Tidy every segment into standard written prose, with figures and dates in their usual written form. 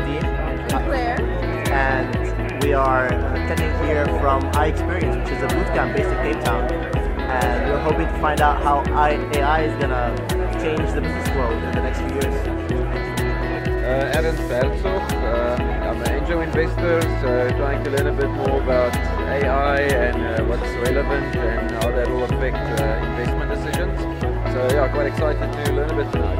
Nadine. Claire. And we are attending here from iExperience, which is a bootcamp based in Cape Town. And we're hoping to find out how AI is going to change the business world in the next few years. Ernst Herzog. I'm an angel investor, so trying to learn a bit more about AI and what's relevant and how that will affect investment decisions. So yeah, quite excited to learn a bit tonight.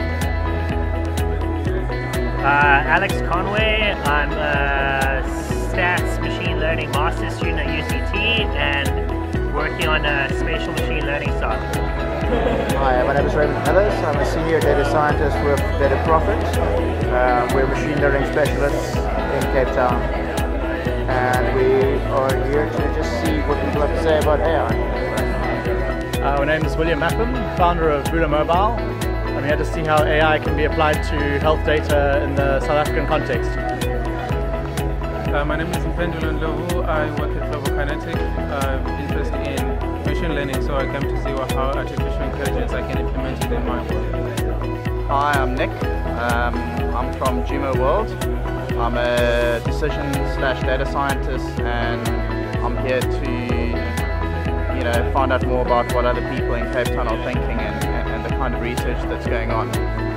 Alex Conway. I'm a stats machine learning master's student at UCT and working on a spatial machine learning software. Hi, my name is Raymond Ellis. I'm a senior data scientist with Data Profit. We're machine learning specialists in Cape Town. And we are here to just see what people have to say about AI. My name is William Mapham, founder of Buddha Mobile. I'm here to see how AI can be applied to health data in the South African context. My name is Mpendulo Ndlovu. I work at Global Kinetic. I'm interested in machine learning, so I came to see how artificial intelligence I can implement it in my work. Hi, I'm Nick. I'm from Jumo World. I'm a decision/data scientist, and I'm here to, find out more about what other people in Cape Town are thinking and the kind of research that's going on.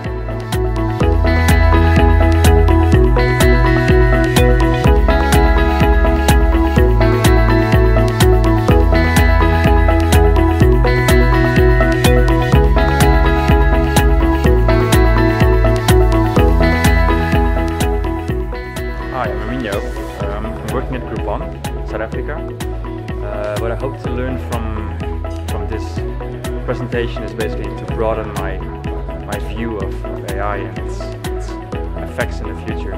Hi, I'm Arminio. I'm working at Groupon, South Africa. What I hope to learn from this presentation is basically to broaden my view of AI and its effects in the future.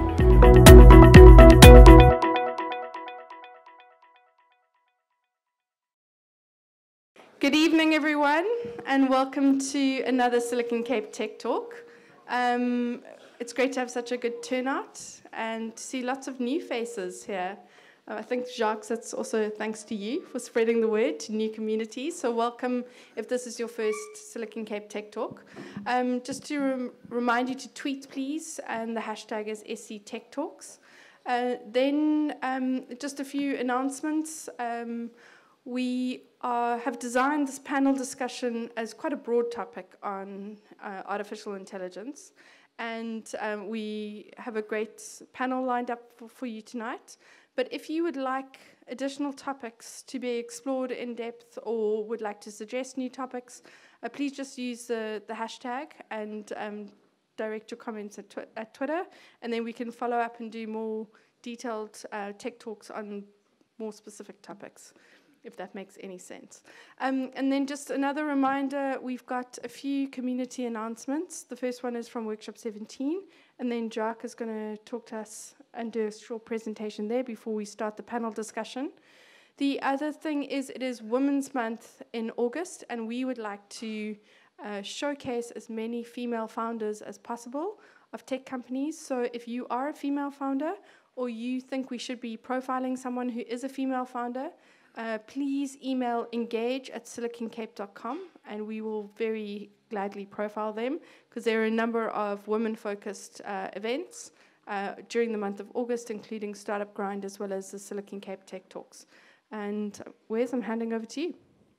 Good evening, everyone, and welcome to another Silicon Cape Tech Talk. It's great to have such a good turnout and to see lots of new faces here. I think, Jacques, that's also thanks to you for spreading the word to new communities. So welcome if this is your first Silicon Cape Tech Talk. Just to remind you to tweet, please, and the hashtag is SC Tech Talks. Then just a few announcements. We have designed this panel discussion as quite a broad topic on artificial intelligence. And we have a great panel lined up for you tonight. But if you would like additional topics to be explored in depth or would like to suggest new topics, please just use the hashtag and direct your comments at Twitter. And then we can follow up and do more detailed tech talks on more specific topics, if that makes any sense. And then just another reminder, we've got a few community announcements. The first one is from Workshop 17, and then Jacque is going to talk to us and do a short presentation there before we start the panel discussion. The other thing is it is Women's Month in August, and we would like to showcase as many female founders as possible of tech companies. So if you are a female founder or you think we should be profiling someone who is a female founder, please email engage@siliconcape.com and we will very gladly profile them, because there are a number of women-focused events during the month of August, including Startup Grind as well as the Silicon Cape Tech Talks. And Wes, I'm handing over to you.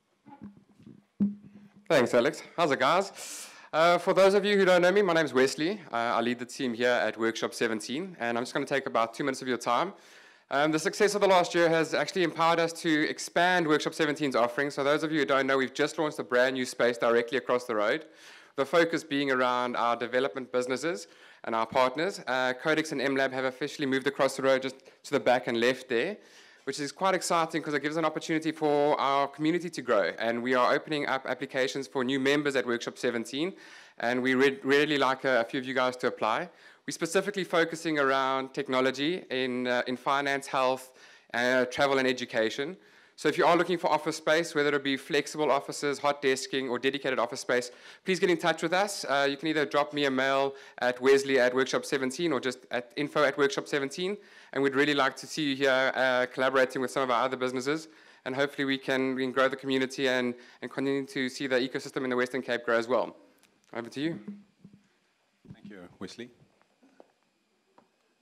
Thanks, Alex. How's it, guys? For those of you who don't know me, my name's Wesley. I lead the team here at Workshop 17, and I'm just going to take about 2 minutes of your time. The success of the last year has actually empowered us to expand Workshop 17's offering. So those of you who don't know, we've just launched a brand new space directly across the road. The focus being around our development businesses and our partners. Codex and MLab have officially moved across the road just to the back and left there, which is quite exciting because it gives an opportunity for our community to grow. And we are opening up applications for new members at Workshop 17. And we really like a few of you guys to apply. We're specifically focusing around technology in finance, health, travel and education. So if you are looking for office space, whether it be flexible offices, hot desking, or dedicated office space, please get in touch with us. You can either drop me a mail at wesley@workshop17 or just at info@workshop17. And we'd really like to see you here collaborating with some of our other businesses. And hopefully we can grow the community and continue to see the ecosystem in the Western Cape grow as well. Over to you. Thank you, Wesley.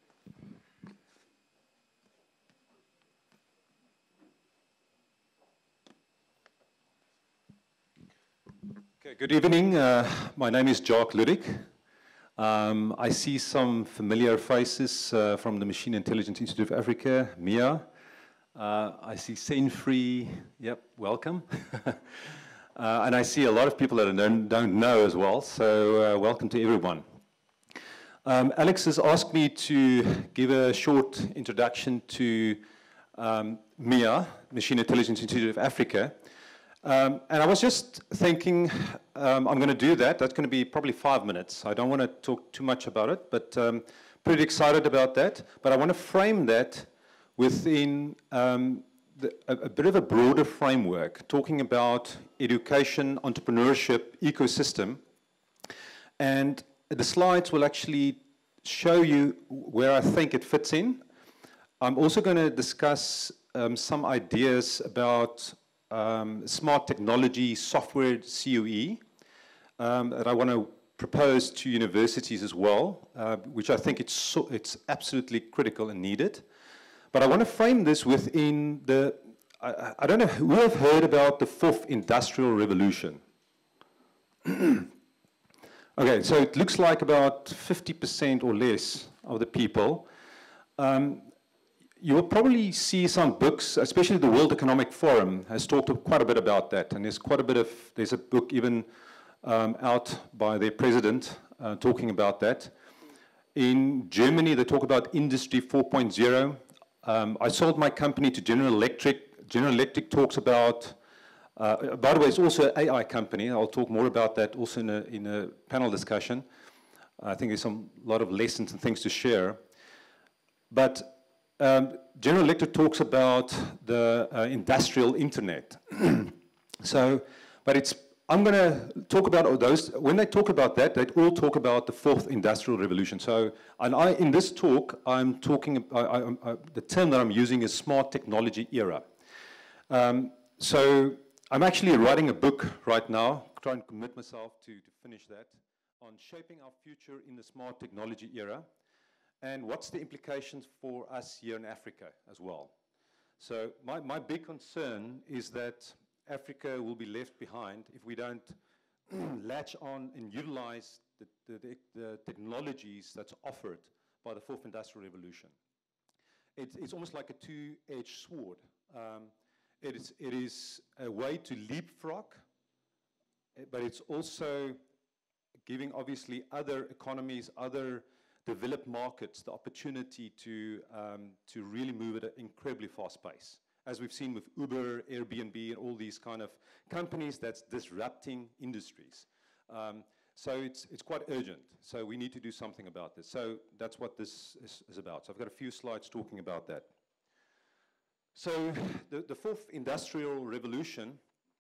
Good evening. My name is Jacque Maritz. I see some familiar faces from the Machine Intelligence Institute of Africa, MIA. I see Sainfree. Yep, welcome. And I see a lot of people that I don't know as well, so welcome to everyone. Alex has asked me to give a short introduction to MIA, Machine Intelligence Institute of Africa. And I was just thinking, I'm going to do that. That's going to be probably 5 minutes. I don't want to talk too much about it, but pretty excited about that. But I want to frame that within a bit of a broader framework, talking about education, entrepreneurship, ecosystem. And the slides will actually show you where I think it fits in. I'm also going to discuss some ideas about smart technology, software COE, that I want to propose to universities as well, which I think it's absolutely critical and needed. But I want to frame this within the, I don't know, who have heard about the fourth industrial revolution? Okay, so it looks like about 50% or less of the people. You will probably see some books, especially the World Economic Forum has talked quite a bit about that, and there's quite a bit of, there's a book even out by their president talking about that. In Germany, they talk about Industry 4.0. I sold my company to General Electric. General Electric talks about, by the way, it's also an AI company. I'll talk more about that also in a panel discussion. I think there's a lot of lessons and things to share. But General Electric talks about the industrial internet. So, but it's, I'm going to talk about all those. When they talk about that, they all talk about the fourth industrial revolution. So, and in this talk, I'm talking, the term that I'm using is smart technology era. So, I'm actually writing a book right now, trying to commit myself to finish that, on shaping our future in the smart technology era. And what's the implications for us here in Africa as well? So my big concern is that Africa will be left behind if we don't latch on and utilize the technologies that's offered by the fourth industrial revolution. It's almost like a two-edged sword. It is a way to leapfrog, but it's also giving obviously other economies, other developed markets the opportunity to really move at an incredibly fast pace. As we've seen with Uber, Airbnb, and all these kind of companies that's disrupting industries. So it's quite urgent. So we need to do something about this. So that's what this is about. So I've got a few slides talking about that. So the fourth industrial revolution,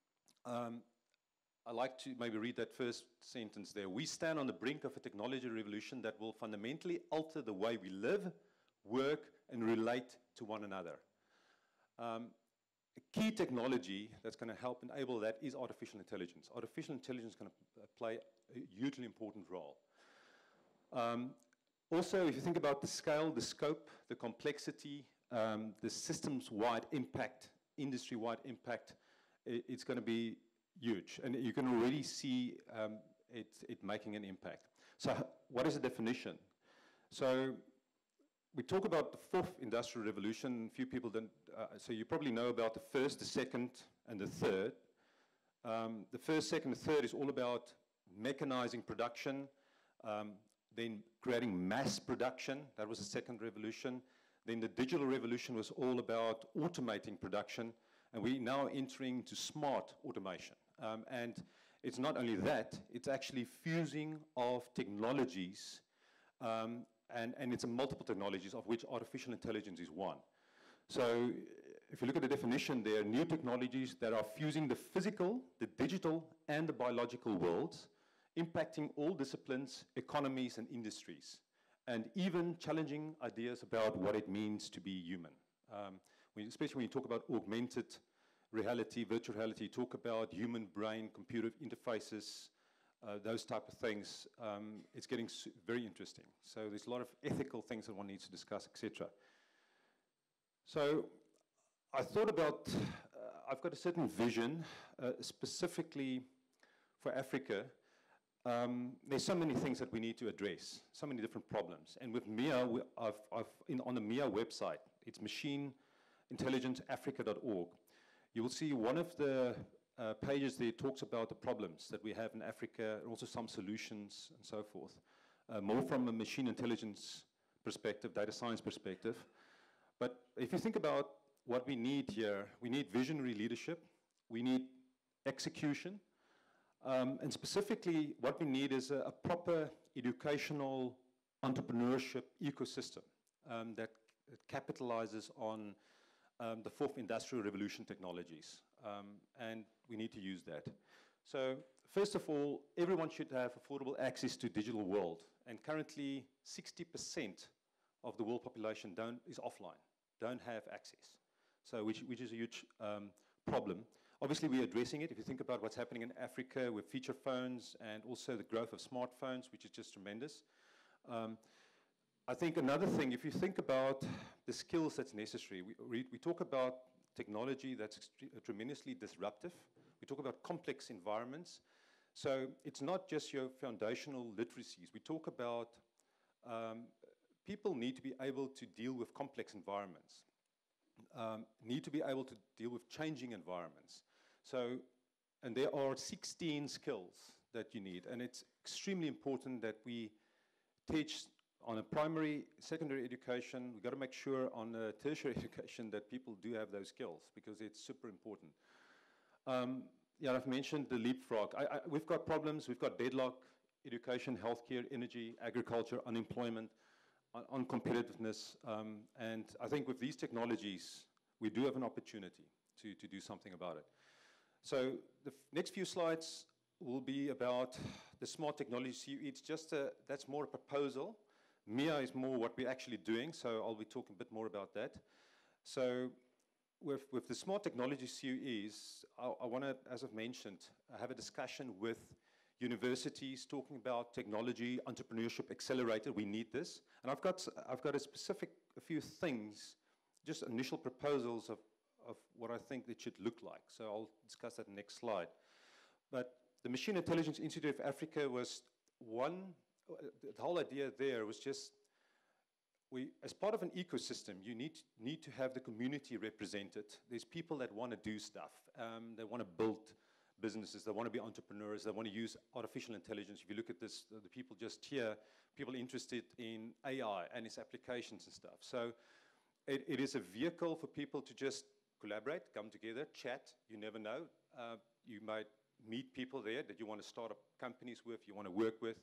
I'd like to maybe read that first sentence there. We stand on the brink of a technology revolution that will fundamentally alter the way we live, work, and relate to one another. A key technology that's going to help enable that is artificial intelligence. Artificial intelligence is going to play a hugely important role. Also, if you think about the scale, the scope, the complexity, the systems-wide impact, industry-wide impact, it's going to be huge, and you can already see it making an impact. So what is the definition? So we talk about the fourth industrial revolution. Few people don't, so you probably know about the first, the second, and the third. The first, second, and third is all about mechanizing production, then creating mass production. That was the second revolution. Then the digital revolution was all about automating production, and we're now entering to smart automation. And it's not only that, it's actually fusing of technologies, and it's a multiple technologies, of which artificial intelligence is one. So if you look at the definition there, new technologies that are fusing the physical, the digital, and the biological worlds, impacting all disciplines, economies, and industries, and even challenging ideas about what it means to be human. Especially when you talk about augmented reality, virtual reality, you talk about human brain, computer interfaces, those type of things. It's getting very interesting. So there's a lot of ethical things that one needs to discuss, etc. So I thought about, I've got a certain vision, specifically for Africa, there's so many things that we need to address, so many different problems. And with MIA, on the MIA website, it's machineintelligenceafrica.org. You will see one of the pages there talks about the problems that we have in Africa, and also some solutions and so forth. More from a machine intelligence perspective, data science perspective. But if you think about what we need here, we need visionary leadership, we need execution, and specifically what we need is a proper educational entrepreneurship ecosystem that capitalizes on the fourth industrial revolution technologies, and we need to use that. So first of all, everyone should have affordable access to digital world, and currently 60% of the world population is offline, don't have access, so which is a huge problem. Obviously, we're addressing it. If you think about what's happening in Africa with feature phones and also the growth of smartphones, which is just tremendous. I think another thing, if you think about the skills that's necessary, we talk about technology that's tremendously disruptive. We talk about complex environments. So it's not just your foundational literacies. We talk about people need to be able to deal with complex environments, need to be able to deal with changing environments. So, and there are 16 skills that you need, and it's extremely important that we teach on a primary, secondary education. We've got to make sure on a tertiary education that people do have those skills, because it's super important. Yeah, I've mentioned the leapfrog. We've got problems. We've got deadlock, education, healthcare, energy, agriculture, unemployment, on competitiveness. And I think with these technologies, we do have an opportunity to do something about it. So the next few slides will be about the smart technology CUE. It's just that's more a proposal. MIA is more what we're actually doing, so I'll be talking a bit more about that. So with the smart technology CUEs, I want to, as I've mentioned, have a discussion with universities talking about technology, entrepreneurship, accelerator. We need this. And I've got a few things, just initial proposals of what I think it should look like. So I'll discuss that in the next slide. But the Machine Intelligence Institute of Africa was one. The whole idea there was just, as part of an ecosystem, you need to have the community represented. There's people that want to do stuff. They want to build businesses. They want to be entrepreneurs. They want to use artificial intelligence. If you look at this, the people just here, people interested in AI and its applications and stuff. So it is a vehicle for people to just collaborate, come together, chat. You never know. You might meet people there that you want to start up companies with, you want to work with.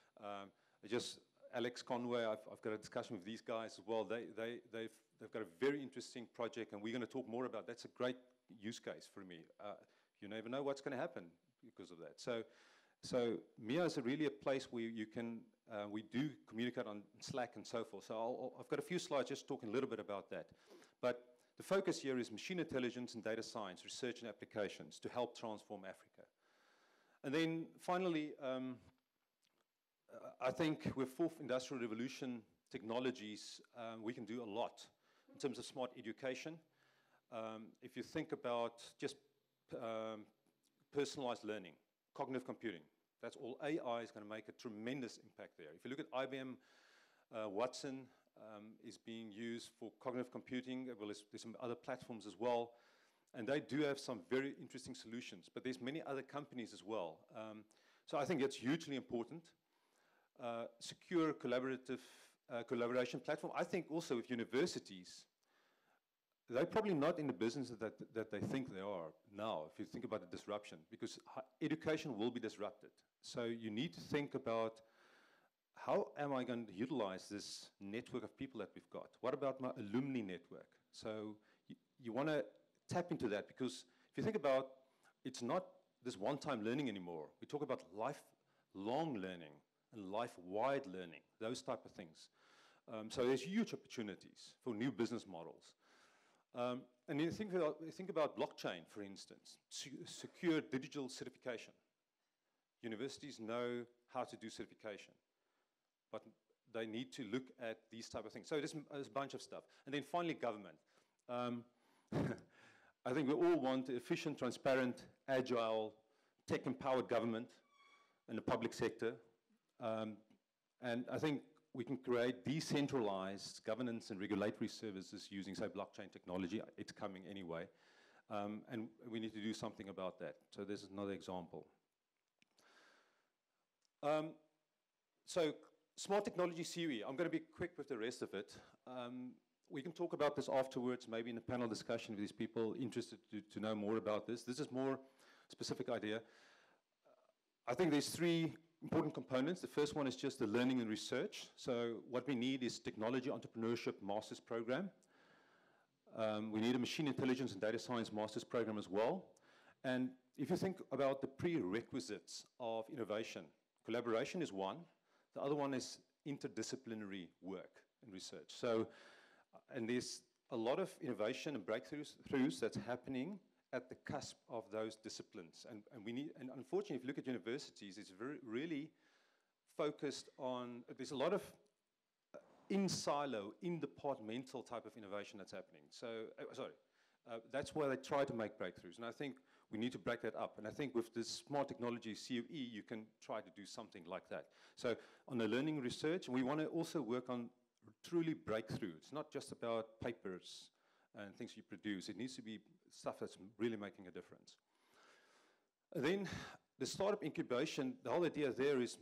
Alex Conway, I've got a discussion with these guys as well. They've got a very interesting project, and we're going to talk more about. That's a great use case for me. You never know what's going to happen because of that. So MIA is really a place where you can, we do communicate on Slack and so forth. So I've got a few slides just talking a little bit about that. But the focus here is machine intelligence and data science, research and applications to help transform Africa. And then finally, I think with fourth industrial revolution technologies, we can do a lot in terms of smart education. If you think about just personalized learning, cognitive computing, that's all. AI is going to make a tremendous impact there. If you look at IBM, Watson is being used for cognitive computing. Well, there's some other platforms as well. And they do have some very interesting solutions. But there's many other companies as well. So I think it's hugely important. Secure collaboration platform. I think also with universities, they're probably not in the business that they think they are now, if you think about the disruption, because education will be disrupted. So you need to think about, how am I going to utilize this network of people that we've got? What about my alumni network? So you want to tap into that, because if you think about, it's not this one-time learning anymore. We talk about lifelong learning and life-wide learning, those type of things. So there's huge opportunities for new business models. And you think about blockchain, for instance, secure digital certification. Universities know how to do certification, but they need to look at these type of things. So there's a bunch of stuff. And then finally, government. I think we all want efficient, transparent, agile tech-empowered government and the public sector. And I think we can create decentralized governance and regulatory services using, say, blockchain technology. It's coming anyway. And we need to do something about that. So this is another example. So smart technology CUE, I'm going to be quick with the rest of it. We can talk about this afterwards, maybe in a panel discussion with these people interested to know more about this. This is more specific idea. I think there's three important components. The first one is just the learning and research. So what we need is technology entrepreneurship master's program. We need a machine intelligence and data science master's program as well. And if you think about the prerequisites of innovation, collaboration is one. The other one is interdisciplinary work and research. So, and there's a lot of innovation and breakthroughs that's happening at the cusp of those disciplines. And unfortunately, if you look at universities, it's really focused on, there's a lot of in-silo, in-departmental type of innovation that's happening. So, that's where they try to make breakthroughs. And I think we need to break that up. And I think with this smart technology CUE, you can try to do something like that. So on the learning research, we want to also work on truly breakthrough. It's not just about papers and things you produce. It needs to be stuff that's really making a difference. And then the startup incubation, the whole idea there is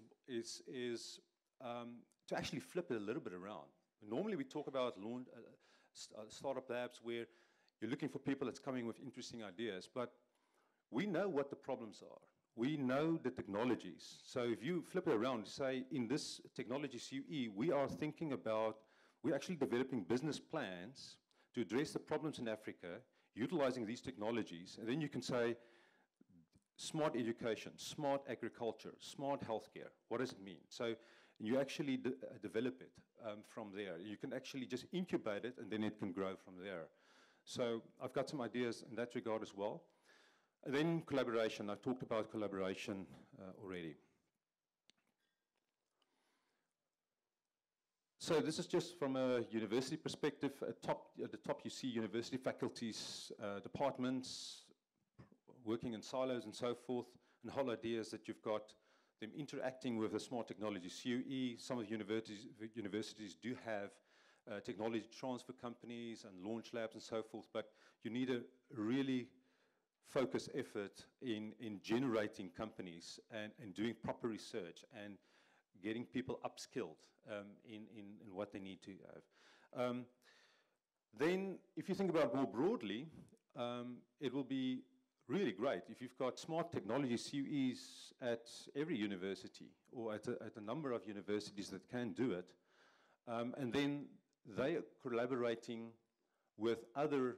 to actually flip it a little bit around. Normally we talk about startup labs where you're looking for people that's coming with interesting ideas, but we know what the problems are. We know the technologies. So if you flip it around, say in this technology CUE, we are thinking about, we're actually developing business plans to address the problems in Africa, utilizing these technologies, and then you can say, smart education, smart agriculture, smart healthcare, what does it mean? So you actually develop it from there. You can actually just incubate it, and then it can grow from there. So I've got some ideas in that regard as well. And then collaboration. I talked about collaboration already. So this is just from a university perspective. At the top you see university faculties, departments, working in silos and so forth. And the whole idea is that you've got them interacting with the smart technology CUE. Some of the universities do have technology transfer companies and launch labs and so forth, but you need a really focused effort in generating companies and doing proper research and getting people upskilled in what they need to have. Then, if you think about more broadly, it will be really great if you've got smart technology CUEs at every university or at a number of universities that can do it. And then they are collaborating with other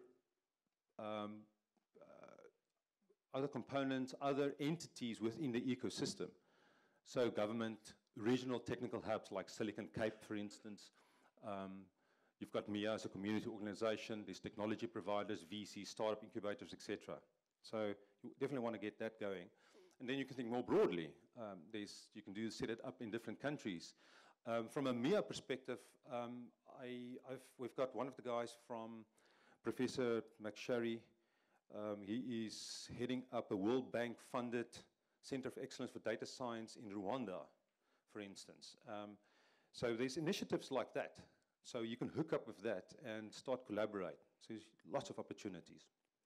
components, other entities within the ecosystem. So government, regional technical hubs like Silicon Cape, for instance. You've got MIA as a community organization. There's technology providers, VC, startup incubators, etc. So you definitely want to get that going. And then you can think more broadly. You can set it up in different countries. From a MIA perspective, we've got one of the guys from Professor McSherry. He is heading up a World Bank-funded Center of Excellence for Data Science in Rwanda, for instance. So there's initiatives like that. So you can hook up with that and start collaborate. So there's lots of opportunities.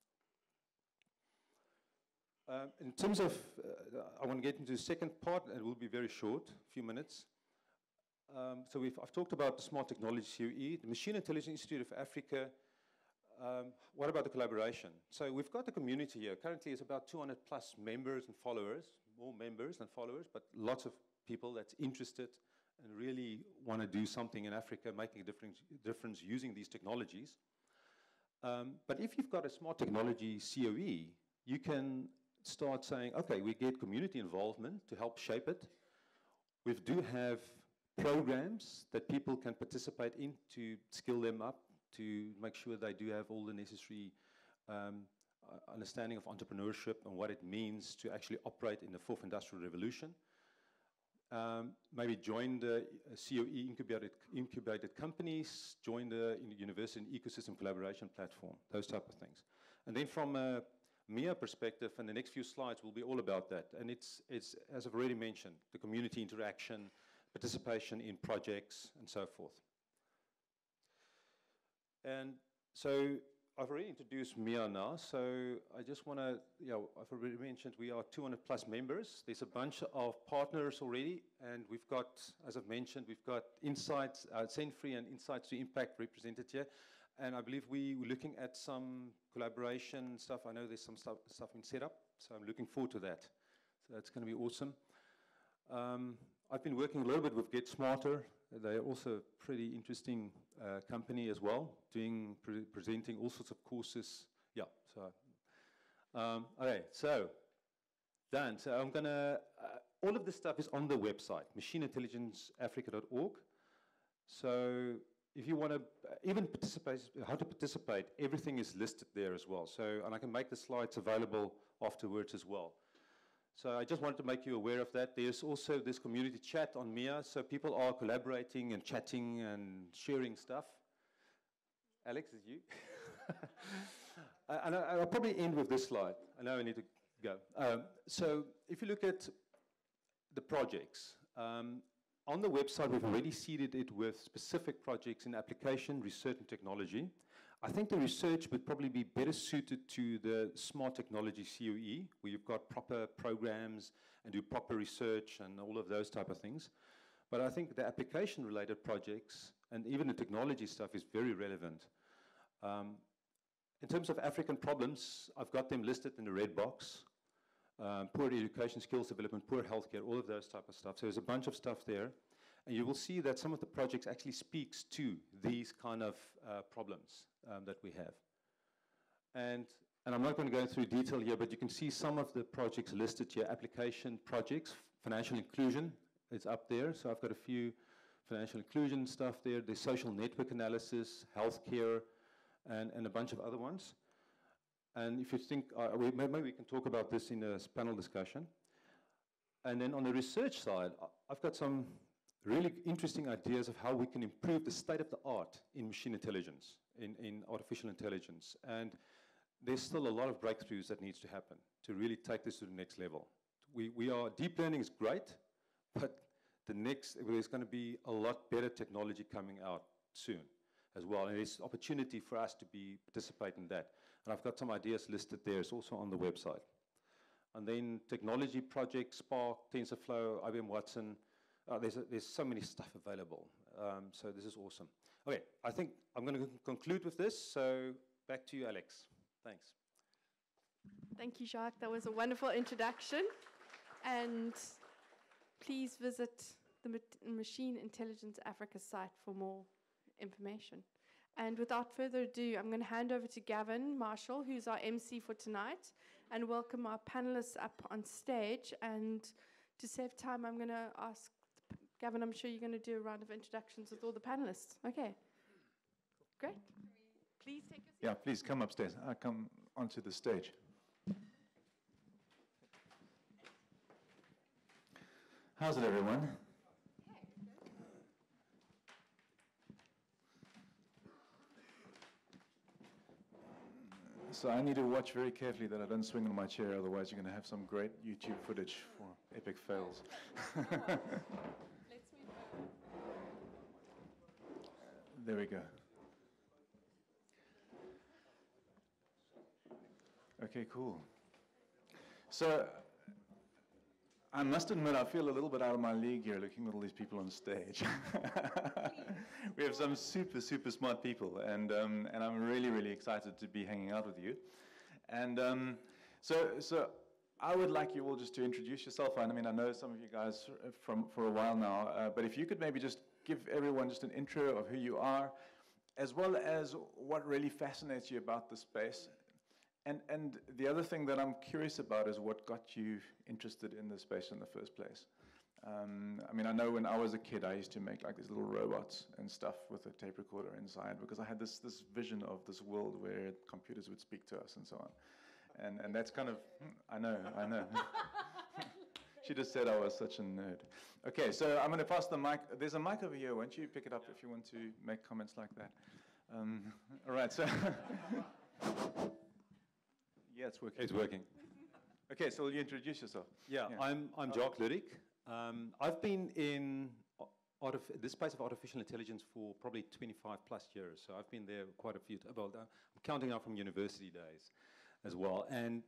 In terms of, I want to get into the second part, and it will be very short, a few minutes. So I've talked about the Smart Technology CUE, the Machine Intelligence Institute of Africa. What about the collaboration? So we've got the community here. Currently it's about 200 plus members and followers, more members than followers, but lots of people that's interested and really want to do something in Africa, making a difference using these technologies. But if you've got a Smart Technology COE, you can start saying, okay, we get community involvement to help shape it. We do have programs that people can participate in to skill them up, to make sure they do have all the necessary understanding of entrepreneurship and what it means to actually operate in the fourth industrial revolution. Maybe join the COE incubated companies, join the university and ecosystem collaboration platform, those type of things. And then from a Mia perspective, and the next few slides will be all about that. And it's as I've already mentioned, the community interaction, participation in projects, and so forth. And so I've already introduced Mia now, so I just want to, I've already mentioned we are 200 plus members. There's a bunch of partners already, and we've got, as I've mentioned, we've got Insights, Send-Free and Insights to Impact represented here. And I believe we're looking at some collaboration stuff. I know there's some stuff in setup, so I'm looking forward to that. So that's going to be awesome. I've been working a little bit with Get Smarter. They're also a pretty interesting company as well, presenting all sorts of courses. Yeah, so, okay, so, Dan, so I'm gonna, all of this stuff is on the website, machineintelligenceafrica.org. So if you want to even participate, how to participate, everything is listed there as well. So, and I can make the slides available afterwards as well. So I just wanted to make you aware of that. There's also this community chat on Mia, so people are collaborating and chatting and sharing stuff. Alex, is you? And I'll probably end with this slide. I know I need to go. So if you look at the projects, on the website we've already seeded it with specific projects in application, research and technology. I think the research would probably be better suited to the smart technology COE, where you've got proper programs and do proper research and all of those type of things. But I think the application-related projects and even the technology stuff is very relevant. In terms of African problems, I've got them listed in the red box. Poor education, skills development, poor healthcare, all of those type of stuff. So there's a bunch of stuff there. And you will see that some of the projects actually speaks to these kind of problems that we have. And I'm not going to go through detail here, but you can see some of the projects listed here. Application projects, financial inclusion, it's up there. So I've got a few financial inclusion stuff there. There's social network analysis, healthcare, and a bunch of other ones. And if you think, maybe we can talk about this in a panel discussion. And then on the research side, I've got some really interesting ideas of how we can improve the state of the art in machine intelligence, in artificial intelligence. And there's still a lot of breakthroughs that needs to happen to really take this to the next level. Deep learning is great, but there's going to be a lot better technology coming out soon as well. And there's opportunity for us to participate in that. And I've got some ideas listed there. It's also on the website. And then technology projects, Spark, TensorFlow, IBM Watson. There's so many stuff available. So this is awesome. Okay, I think I'm going to conclude with this. So back to you, Alex. Thanks. Thank you, Jacque. That was a wonderful introduction. And please visit the Machine Intelligence Africa site for more information. And without further ado, I'm going to hand over to Gavin Marshall, who's our MC for tonight, and welcome our panelists up on stage. And to save time, I'm going to ask Gavin, I'm sure you're going to do a round of introductions with all the panelists. Okay. Great. Please take your seat. Yeah, please come upstairs. Come onto the stage. How's it, everyone? So I need to watch very carefully that I don't swing on my chair, otherwise you're going to have some great YouTube footage for epic fails. There we go. Okay, cool. So I must admit I feel a little bit out of my league here looking at all these people on stage. We have some super, super smart people, and I'm really, really excited to be hanging out with you. And so I would like you all just to introduce yourself. I mean, I know some of you guys for a while now, but if you could maybe just give everyone just an intro of who you are, as well as what really fascinates you about the space. And the other thing that I'm curious about is what got you interested in this space in the first place. I mean, I know when I was a kid, I used to make like these little robots and stuff with a tape recorder inside, because I had this vision of this world where computers would speak to us and so on. And that's kind of, I know. She just said I was such a nerd. Okay, so I'm going to pass the mic. There's a mic over here. Why don't you pick it up if you want to make comments like that? All right, so... Yeah, it's working. It's working. Okay, so will you introduce yourself? Yeah, I'm Jacque Maritz. I've been in this space of artificial intelligence for probably 25 plus years. So I've been there quite a few. Well, I'm counting now from university days as well. And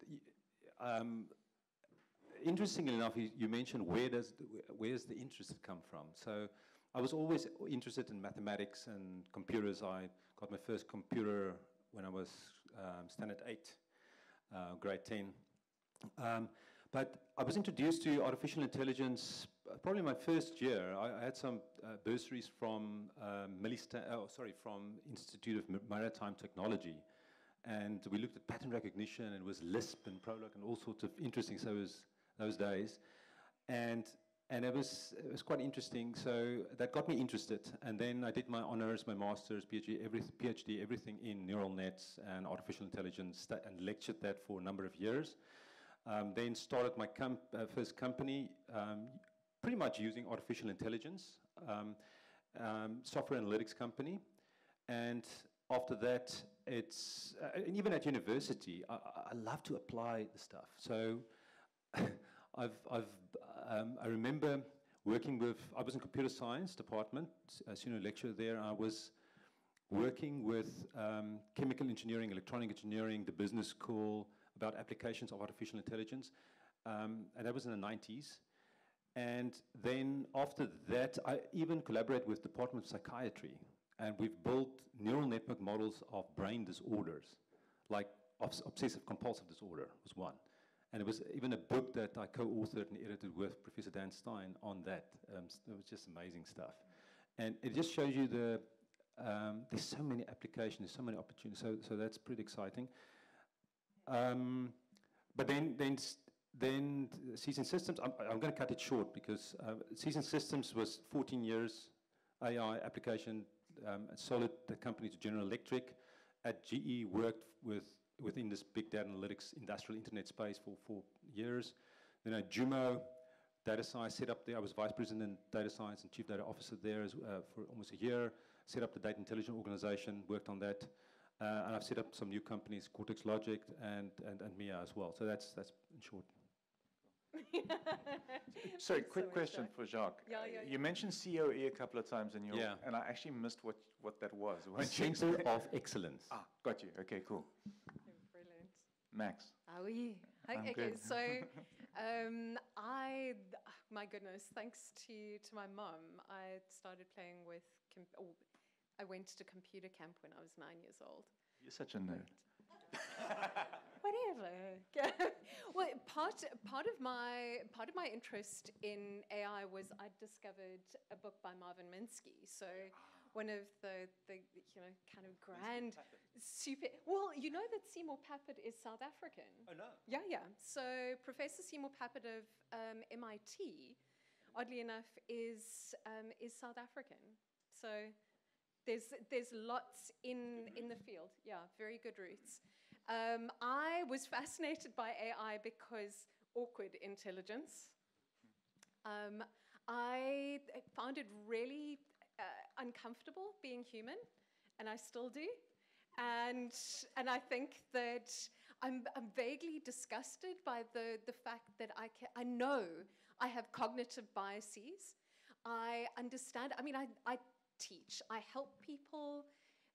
interestingly enough, you mentioned where's the interest come from. So I was always interested in mathematics and computers. I got my first computer when I was standard 8, grade 10. But I was introduced to artificial intelligence probably my first year. I had some bursaries from from Institute of Maritime Technology, and we looked at pattern recognition, and it was Lisp and Prolog and all sorts of interesting those days, and it was quite interesting. So that got me interested, and then I did my honors, my master's, PhD, everything in neural nets and artificial intelligence, and lectured that for a number of years. Then started my first company, pretty much using artificial intelligence, software analytics company. And after that, and even at university, I love to apply the stuff. So I remember working I was in computer science department, senior lecturer there. I was working with chemical engineering, electronic engineering, the business school, about applications of artificial intelligence, and that was in the 90s. And then after that, I even collaborated with the Department of Psychiatry, and we've built neural network models of brain disorders, like obsessive compulsive disorder was one. And it was even a book that I co-authored and edited with Professor Dan Stein on that. It was just amazing stuff. And it just shows you there's so many applications, there's so many opportunities, so that's pretty exciting. But then Seasoned Systems, I'm going to cut it short because Seasoned Systems was 14 years AI application, sold the company to General Electric. At GE, worked within this big data analytics industrial internet space for 4 years. Then at Jumo, data science, set up there. I was vice president in data science and chief data officer there for almost a year. Set up the data intelligence organization, worked on that. And I've set up some new companies, Cortex Logic and MIA as well. So that's in short. Sorry, quick question for Jacque. Yeah. You mentioned COE a couple of times in your, Yeah. and I actually missed what that was. Center of Excellence. Ah, got you. Okay, cool. Brilliant. Max. Oh, yeah. Okay, good. so my goodness, thanks to my mum, I started playing with, I went to computer camp when I was 9 years old. You're such a nerd. Whatever. Well, part of my interest in AI was I discovered a book by Marvin Minsky. So one of the kind of grand super. Well, you know that Seymour Papert is South African. Oh no. Yeah. So Professor Seymour Papert of MIT, oddly enough, is South African. So there's lots in the field. Yeah, very good roots. I was fascinated by AI because awkward intelligence. I found it really uncomfortable being human, and I still do. And I think that I'm vaguely disgusted by the fact that I know I have cognitive biases. I understand. I mean, I teach. I help people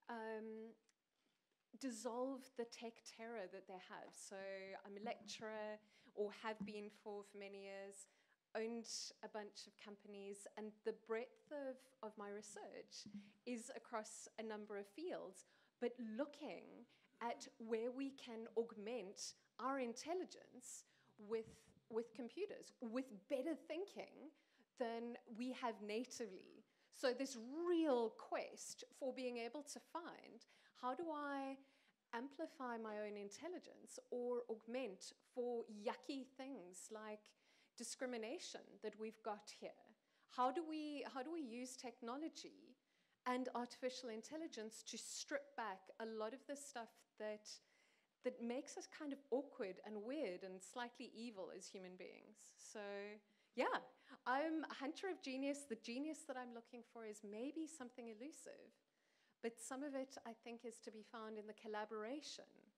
dissolve the tech terror that they have. So I'm a lecturer, or have been for many years, owned a bunch of companies, and the breadth of my research is across a number of fields, but looking at where we can augment our intelligence with computers, with better thinking than we have natively. So this real quest for being able to find, how do I amplify my own intelligence or augment for yucky things like discrimination that we've got here? How do we use technology and artificial intelligence to strip back a lot of the stuff that makes us kind of awkward and weird and slightly evil as human beings? So yeah, I'm a hunter of genius. The genius that I'm looking for is maybe something elusive, but some of it, I think, is to be found in the collaboration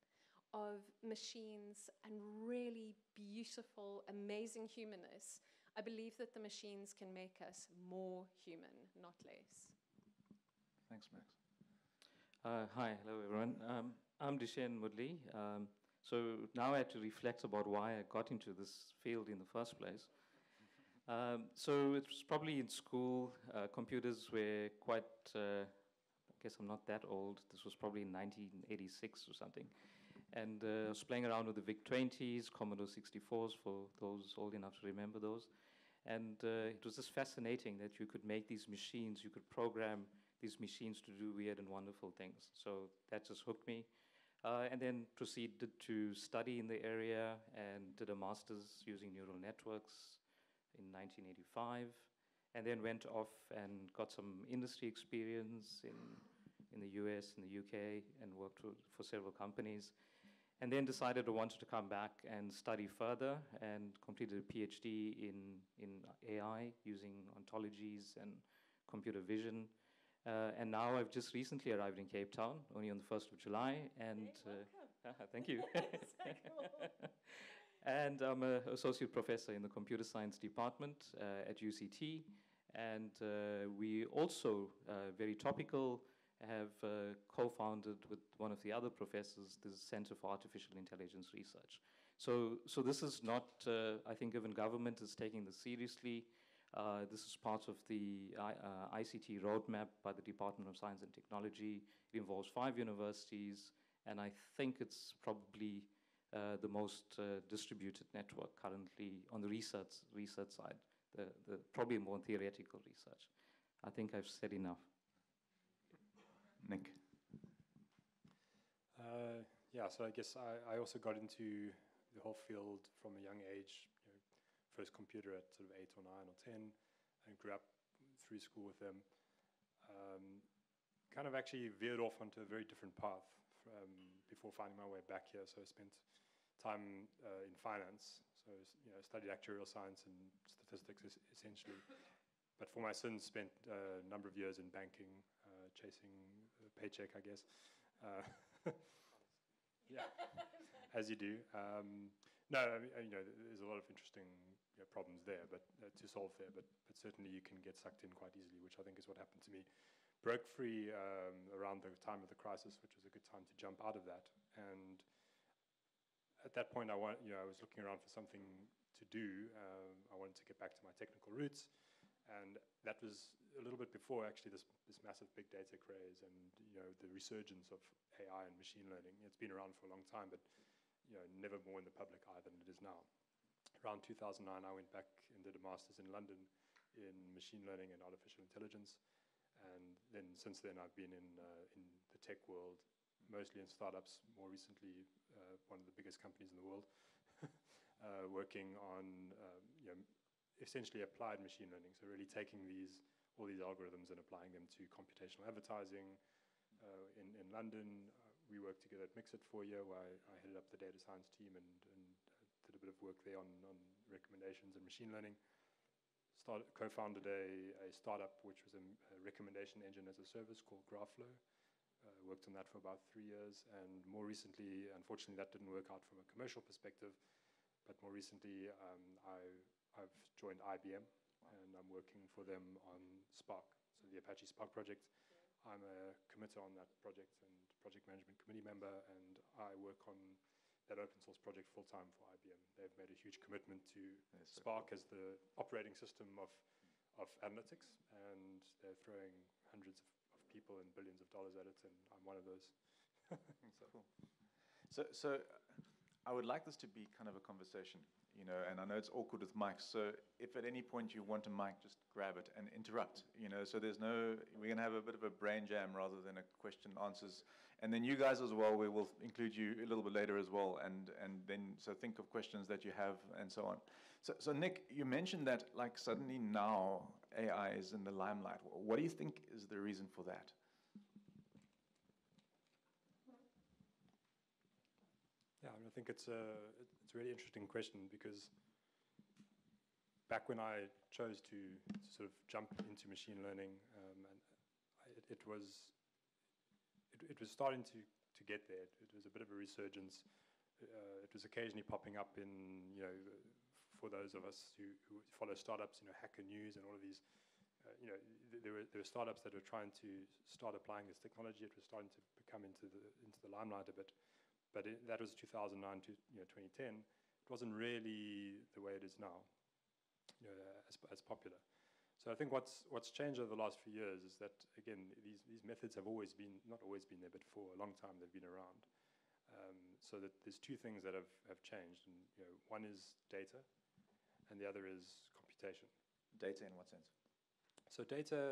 of machines and really beautiful, amazing humanness, I believe that the machines can make us more human, not less. Thanks, Max. Hi, hello everyone. I'm Dishen Mudli. So now I have to reflect about why I got into this field in the first place. So it was probably in school, computers were quite, I guess I'm not that old, this was probably in 1986 or something. And I was playing around with the VIC-20s, Commodore 64s, for those old enough to remember those. And it was just fascinating that you could make these machines, you could program these machines to do weird and wonderful things. So that just hooked me. And then proceeded to study in the area and did a master's using neural networks in 1985. And then went off and got some industry experience in the US, in the UK, and worked for several companies. And then decided I wanted to come back and study further and completed a PhD in AI using ontologies and computer vision. And now I've just recently arrived in Cape Town, only on the 1st of July. And thank you. So cool. And I'm an associate professor in the computer science department at UCT. And we also, very topical, have co-founded with one of the other professors the Center for Artificial Intelligence Research. So this is not, I think, even government is taking this seriously. This is part of the ICT roadmap by the Department of Science and Technology. It involves 5 universities, and I think it's probably the most distributed network currently on the research side, the probably more theoretical research. I think I've said enough. Nick. Yeah, so I guess I also got into the whole field from a young age. You know, first computer at sort of 8 or 9 or 10, and grew up through school with them. Kind of actually veered off onto a very different path before finding my way back here. So I spent time in finance. So studied actuarial science and statistics essentially. But for my sins, spent a number of years in banking, chasing a paycheck, I guess. Yeah, as you do. No, I mean, there's a lot of interesting problems there, but to solve there. But certainly you can get sucked in quite easily, which I think is what happened to me. Broke free around the time of the crisis, which was a good time to jump out of that. And at that point, I was looking around for something to do. I wanted to get back to my technical roots. And that was a little bit before actually this massive big data craze and the resurgence of AI and machine learning. It's been around for a long time, but never more in the public eye than it is now. Around 2009, I went back and did a master's in London in machine learning and artificial intelligence. And then since then, I've been in the tech world, mostly in startups. More recently, one of the biggest companies in the world, working on essentially applied machine learning. So really taking all these algorithms and applying them to computational advertising. In London, we worked together at Mixit for a year, where I headed up the data science team and did a bit of work there on recommendations and machine learning. Co-founded a startup which was a recommendation engine as a service called GraphFlow. Worked on that for about 3 years, and more recently, unfortunately, that didn't work out from a commercial perspective. But more recently, I've joined IBM, and I'm working for them on Spark, so the Apache Spark project. I'm a committer on that project and project management committee member, and I work on that open source project full-time for IBM. They've made a huge commitment to Spark as the operating system of analytics, and they're throwing hundreds of people and billions of dollars at it, and I'm one of those. Cool. So I would like this to be kind of a conversation, and I know it's awkward with mics, so if at any point you want a mic, just grab it and interrupt, so we're going to have a bit of a brain jam rather than a question answers. And then you guys as well, we will include you a little bit later as well, and then, so think of questions that you have and so on. So Nick, you mentioned that like suddenly now AI is in the limelight. What do you think is the reason for that? Yeah, I mean, I think it's a really interesting question, because back when I chose to sort of jump into machine learning, and it was it was starting to get there. It was a bit of a resurgence. It was occasionally popping up in, for those of us who follow startups, Hacker News and all of these, there were startups that were trying to start applying this technology. It was starting to come into the limelight a bit, but that was 2009 to 2010. It wasn't really the way it is now, as popular. So I think what's changed over the last few years is that, again, these methods have not always been there, but for a long time they've been around. So that there's two things that have changed, and one is data, and the other is computation. Data in what sense? So data,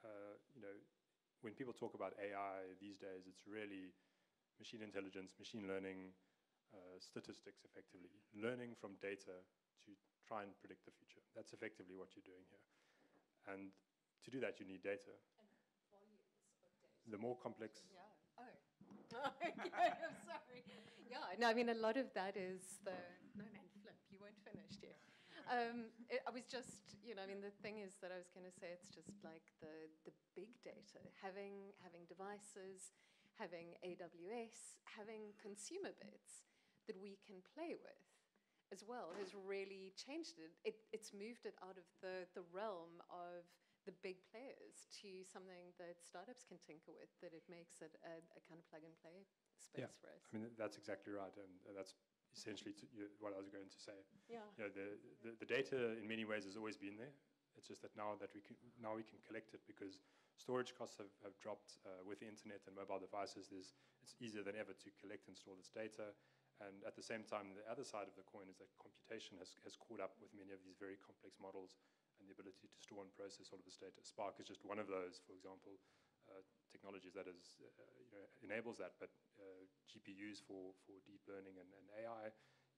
when people talk about AI these days, it's really machine intelligence, machine learning, statistics, effectively. Learning from data to try and predict the future. That's effectively what you're doing here. And to do that, you need data. And volumes of data. The more complex... Yeah. Oh. Okay, I'm sorry. Yeah, no, I mean, a lot of that is the... No, man, flip, you weren't finished yet. I was just, I mean, the thing is that I was going to say it's just like the big data, having devices, having AWS, having consumer bits that we can play with as well has really changed it. It's moved it out of the realm of the big players to something that startups can tinker with, that it makes it a kind of plug-and-play space for us. I mean, that's exactly right, and that's essentially what I was going to say. Yeah. The data in many ways has always been there. It's just that now we can collect it because storage costs have dropped with the internet and mobile devices. It's easier than ever to collect and store this data. And at the same time, the other side of the coin is that computation has caught up with many of these very complex models and the ability to store and process all of this data. Spark is just one of those, for example, technologies that enables that, but GPUs for deep learning and AI,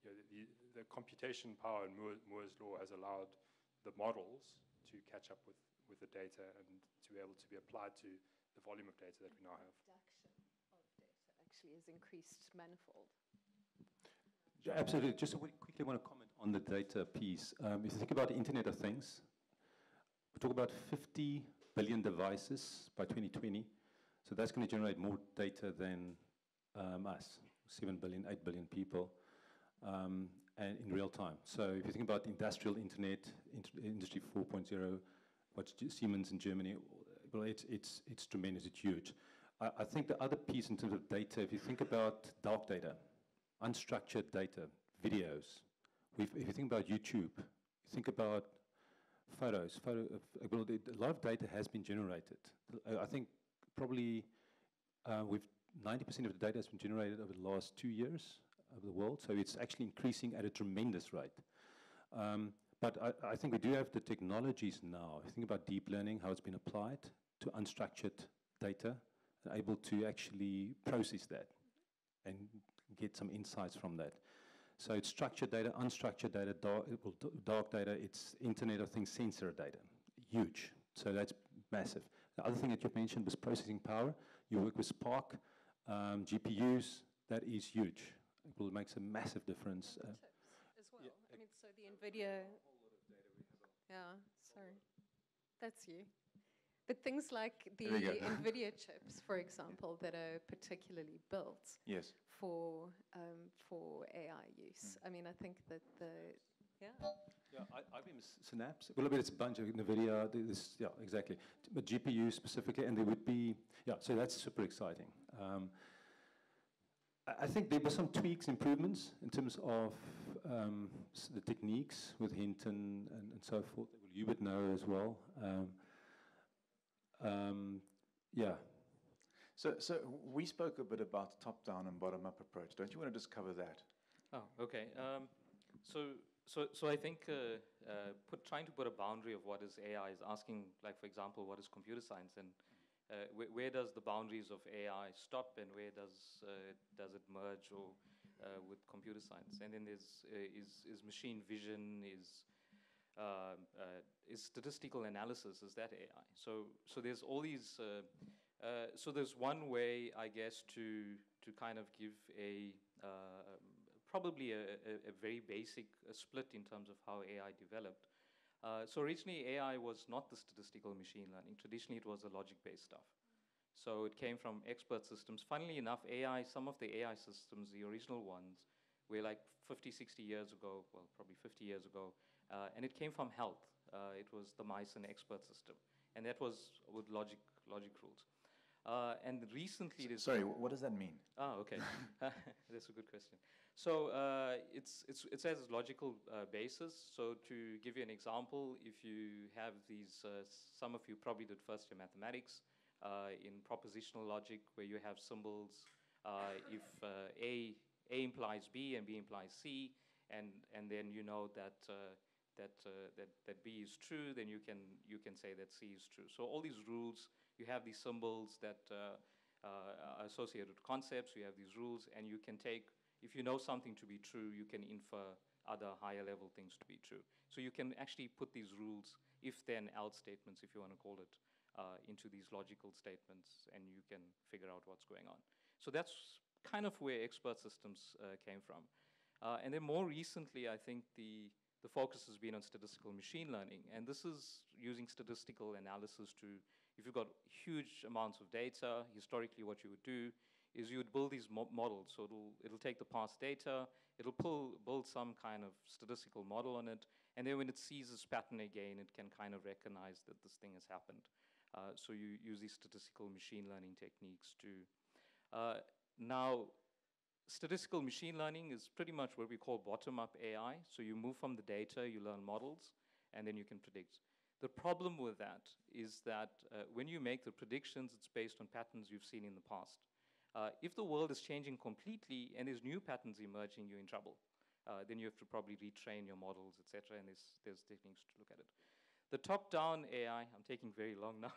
the computation power in Moore's law has allowed the models to catch up with the data and to be able to be applied to the volume of data that we now have. Production of data actually has increased manifold. Yeah, absolutely. Just quickly want to comment on the data piece. If you think about the Internet of Things, we talk about 50 billion devices by 2020. So that's going to generate more data than us, 7 billion, 8 billion people, and in real time. So if you think about industrial internet, Industry 4.0, what Siemens in Germany, well, it's tremendous, it's huge. I think the other piece in terms of data, if you think about dark data, unstructured data, videos. If you think about YouTube, you think about photos. Well, a lot of data has been generated. I think probably 90% of the data has been generated over the last 2 years of the world, so it's actually increasing at a tremendous rate. But I think we do have the technologies now. If you think about deep learning, how it's been applied to unstructured data, and able to actually process that and get some insights from that. So it's structured data, unstructured data, dark data, it's Internet of Things sensor data, huge. So that's massive. The other thing that you mentioned was processing power. You work with Spark, GPUs, that is huge. It will make a massive difference. Chips as well. I mean, so the NVIDIA... Yeah, sorry. That's you. But things like the NVIDIA chips, for example, that are particularly built for AI use. I mean, I think that IBM Synapse, well, it's a bunch of NVIDIA, exactly. But GPU specifically, and there would be, so that's super exciting. I think there were some tweaks, improvements in terms of the techniques with Hinton and so forth. You would know as well. So we spoke a bit about top-down and bottom-up approach. Don't you want to just cover that? Oh, okay. So I think trying to put a boundary of what is AI is asking, like, for example, what is computer science, and where does the boundaries of AI stop, and where does it merge or with computer science? And then there's is machine vision, is statistical analysis, is that AI? So there's all these. So there's one way, I guess, to kind of give probably a very basic split in terms of how AI developed. So originally AI was not the statistical machine learning. Traditionally it was the logic-based stuff. So it came from expert systems. Funnily enough, AI, some of the AI systems, the original ones, were like 50, 60 years ago, well, probably 50 years ago, and it came from health. It was the mice and expert system, and that was with logic rules. And recently, sorry, what does that mean? Ah, okay, that's a good question. So it has a logical basis. So to give you an example, if you have these, some of you probably did first year mathematics in propositional logic, where you have symbols. If A implies B and B implies C, and then you know that that B is true, then you can say that C is true. So all these rules, you have these symbols that are associated with concepts. You have these rules, and you can take, if you know something to be true, you can infer other higher level things to be true. So you can actually put these rules, if then else statements, if you want to call it, into these logical statements, and you can figure out what's going on. So that's kind of where expert systems came from. And then more recently, I think the focus has been on statistical machine learning. And this is using statistical analysis to, if you've got huge amounts of data, historically what you would do is you would build these models. So it'll take the past data, it'll build some kind of statistical model on it, and then when it sees this pattern again, it can kind of recognize that this thing has happened. So you use these statistical machine learning techniques to. Now, statistical machine learning is pretty much what we call bottom-up AI. So you move from the data, you learn models, and then you can predict. The problem with that is that when you make the predictions, it's based on patterns you've seen in the past. If the world is changing completely and there's new patterns emerging, you're in trouble. Then you have to probably retrain your models, etc., and there's techniques to look at it. The top-down AI, I'm taking very long now.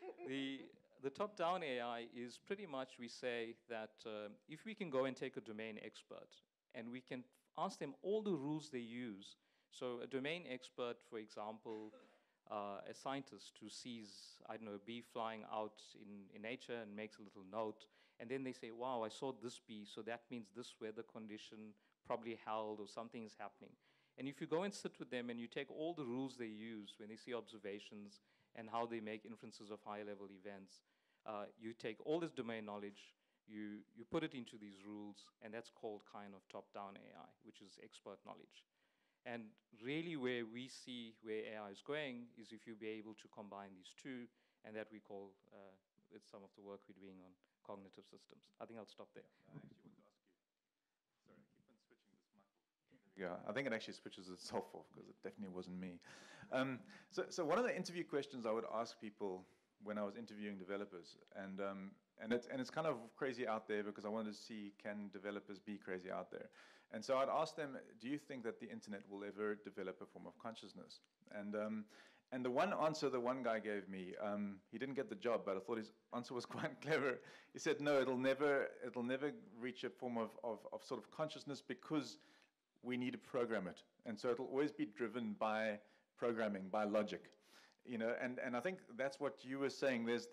The top-down AI is pretty much, we say that if we can go and take a domain expert and we can ask them all the rules they use. So a domain expert, for example, a scientist who sees, I don't know, a bee flying out in nature and makes a little note, and then they say, wow, I saw this bee, so that means this weather condition probably held or something is happening. And if you go and sit with them and you take all the rules they use when they see observations and how they make inferences of high-level events, you take all this domain knowledge, you put it into these rules, and that's called kind of top-down AI, which is expert knowledge. And really where we see where AI is going is if you'll be able to combine these two, and that we call, it's some of the work we're doing on cognitive systems. I think I'll stop there. I actually want to ask you, sorry, I keep on switching this mic. There we go. I think it actually switches itself off because it definitely wasn't me. So one of the interview questions I would ask people when I was interviewing developers, and it's kind of crazy out there because I wanted to see, can developers be crazy out there? And so I'd ask them, do you think that the internet will ever develop a form of consciousness? And the one answer the one guy gave me, he didn't get the job, but I thought his answer was quite clever. He said, no, it'll never reach a form of sort of consciousness because we need to program it. And so it'll always be driven by programming, by logic. You know, and I think that's what you were saying. There's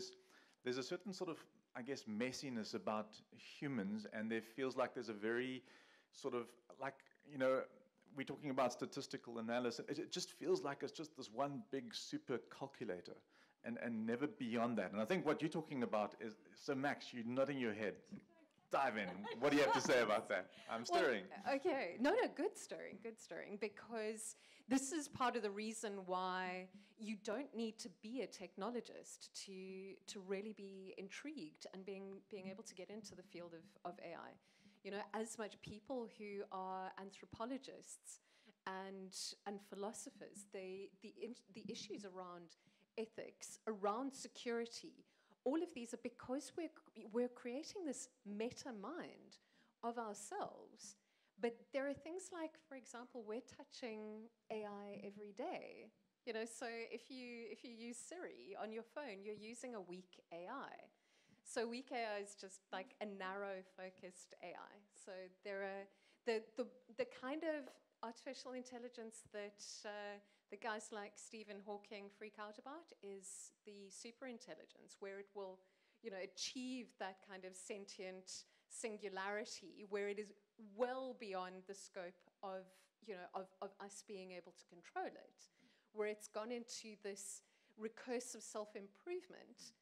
a certain sort of, I guess, messiness about humans, and there feels like there's a very sort of, like, you know, we're talking about statistical analysis. It just feels like it's just this one big super calculator, and never beyond that. And I think what you're talking about is, so Max, you're nodding your head. Dive in. What do you have to say about that? I'm stirring. Well, okay. No, good stirring, because this is part of the reason why you don't need to be a technologist to really be intrigued and being able to get into the field of AI. You know, as much people who are anthropologists and philosophers, the issues around ethics, around security, all of these are because we're creating this meta mind of ourselves. But there are things like, for example, we're touching AI every day. You know, so if you use Siri on your phone, you're using a weak AI. So weak AI is just like a narrow focused AI. So there are the kind of artificial intelligence that the guys like Stephen Hawking freak out about is the superintelligence, where it will, you know, achieve that kind of sentient singularity, where it is well beyond the scope of, you know, of us being able to control it, where it's gone into this recursive self-improvement,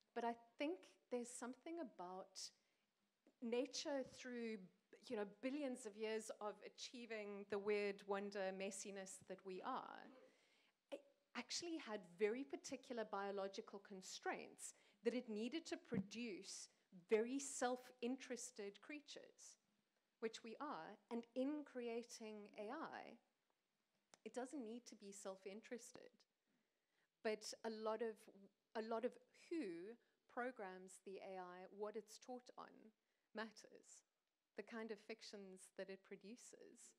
But I think there's something about nature through, you know, billions of years of achieving the weird wonder messiness that we are, it actually had very particular biological constraints that it needed to produce very self-interested creatures, which we are. And in creating AI, it doesn't need to be self-interested. But a lot of who programs the AI, what it's taught on, matters. The kind of fictions that it produces.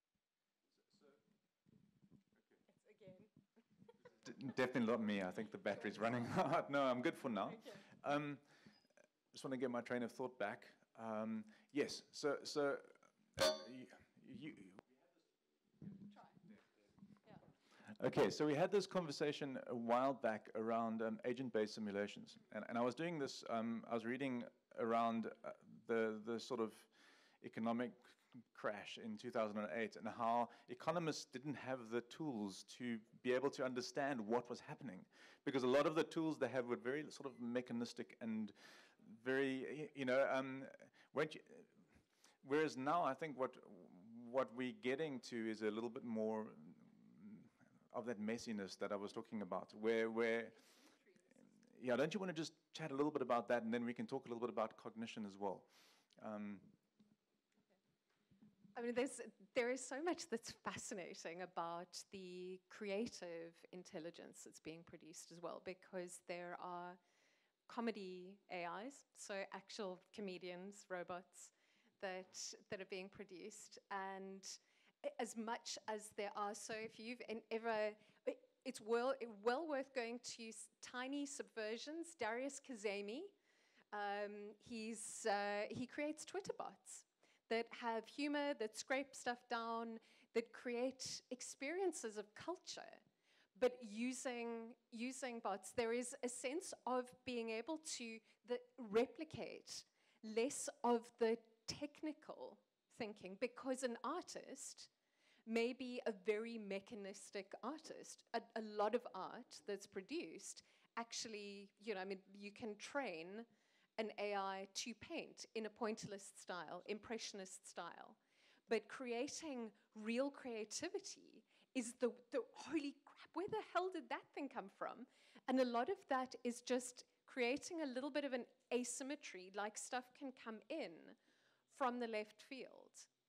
It's again. Definitely not me. I think the battery's running out. No, I'm good for now. Okay. Just want to get my train of thought back. Yes. So you Okay, so we had this conversation a while back around agent-based simulations, and I was doing this. I was reading around the sort of economic crash in 2008 and how economists didn't have the tools to be able to understand what was happening, because a lot of the tools they have were very sort of mechanistic and very, you know, whereas now I think what we're getting to is a little bit more of that messiness that I was talking about, where yeah, don't you want to just chat a little bit about that, and then we can talk a little bit about cognition as well. I mean, there is so much that's fascinating about the creative intelligence that's being produced as well, because there are comedy AIs, so actual comedians, robots, that are being produced, and as much as there are, so if you've ever, it's well worth going to Tiny Subversions. Darius Kazemi, he creates Twitter bots that have humor, that scrape stuff down, that create experiences of culture, but using bots. There is a sense of being able to replicate less of the technical thinking, because an artist may be a very mechanistic artist. A lot of art that's produced, actually, you know, I mean, you can train an AI to paint in a pointillist style, impressionist style. But creating real creativity is the holy crap, where the hell did that thing come from? And a lot of that is just creating a little bit of an asymmetry, like stuff can come in from the left field.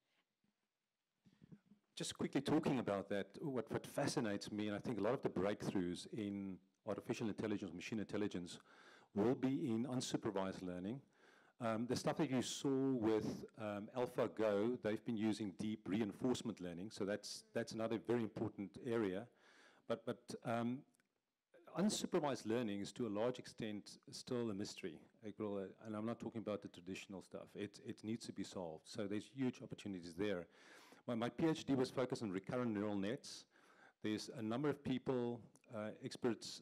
Just quickly talking about that, what fascinates me, and I think a lot of the breakthroughs in artificial intelligence, machine intelligence, will be in unsupervised learning. The stuff that you saw with AlphaGo, they've been using deep reinforcement learning, so that's another very important area. But unsupervised learning is to a large extent still a mystery, and I'm not talking about the traditional stuff. It needs to be solved, so there's huge opportunities there. My PhD was focused on recurrent neural nets. There's a number of people, experts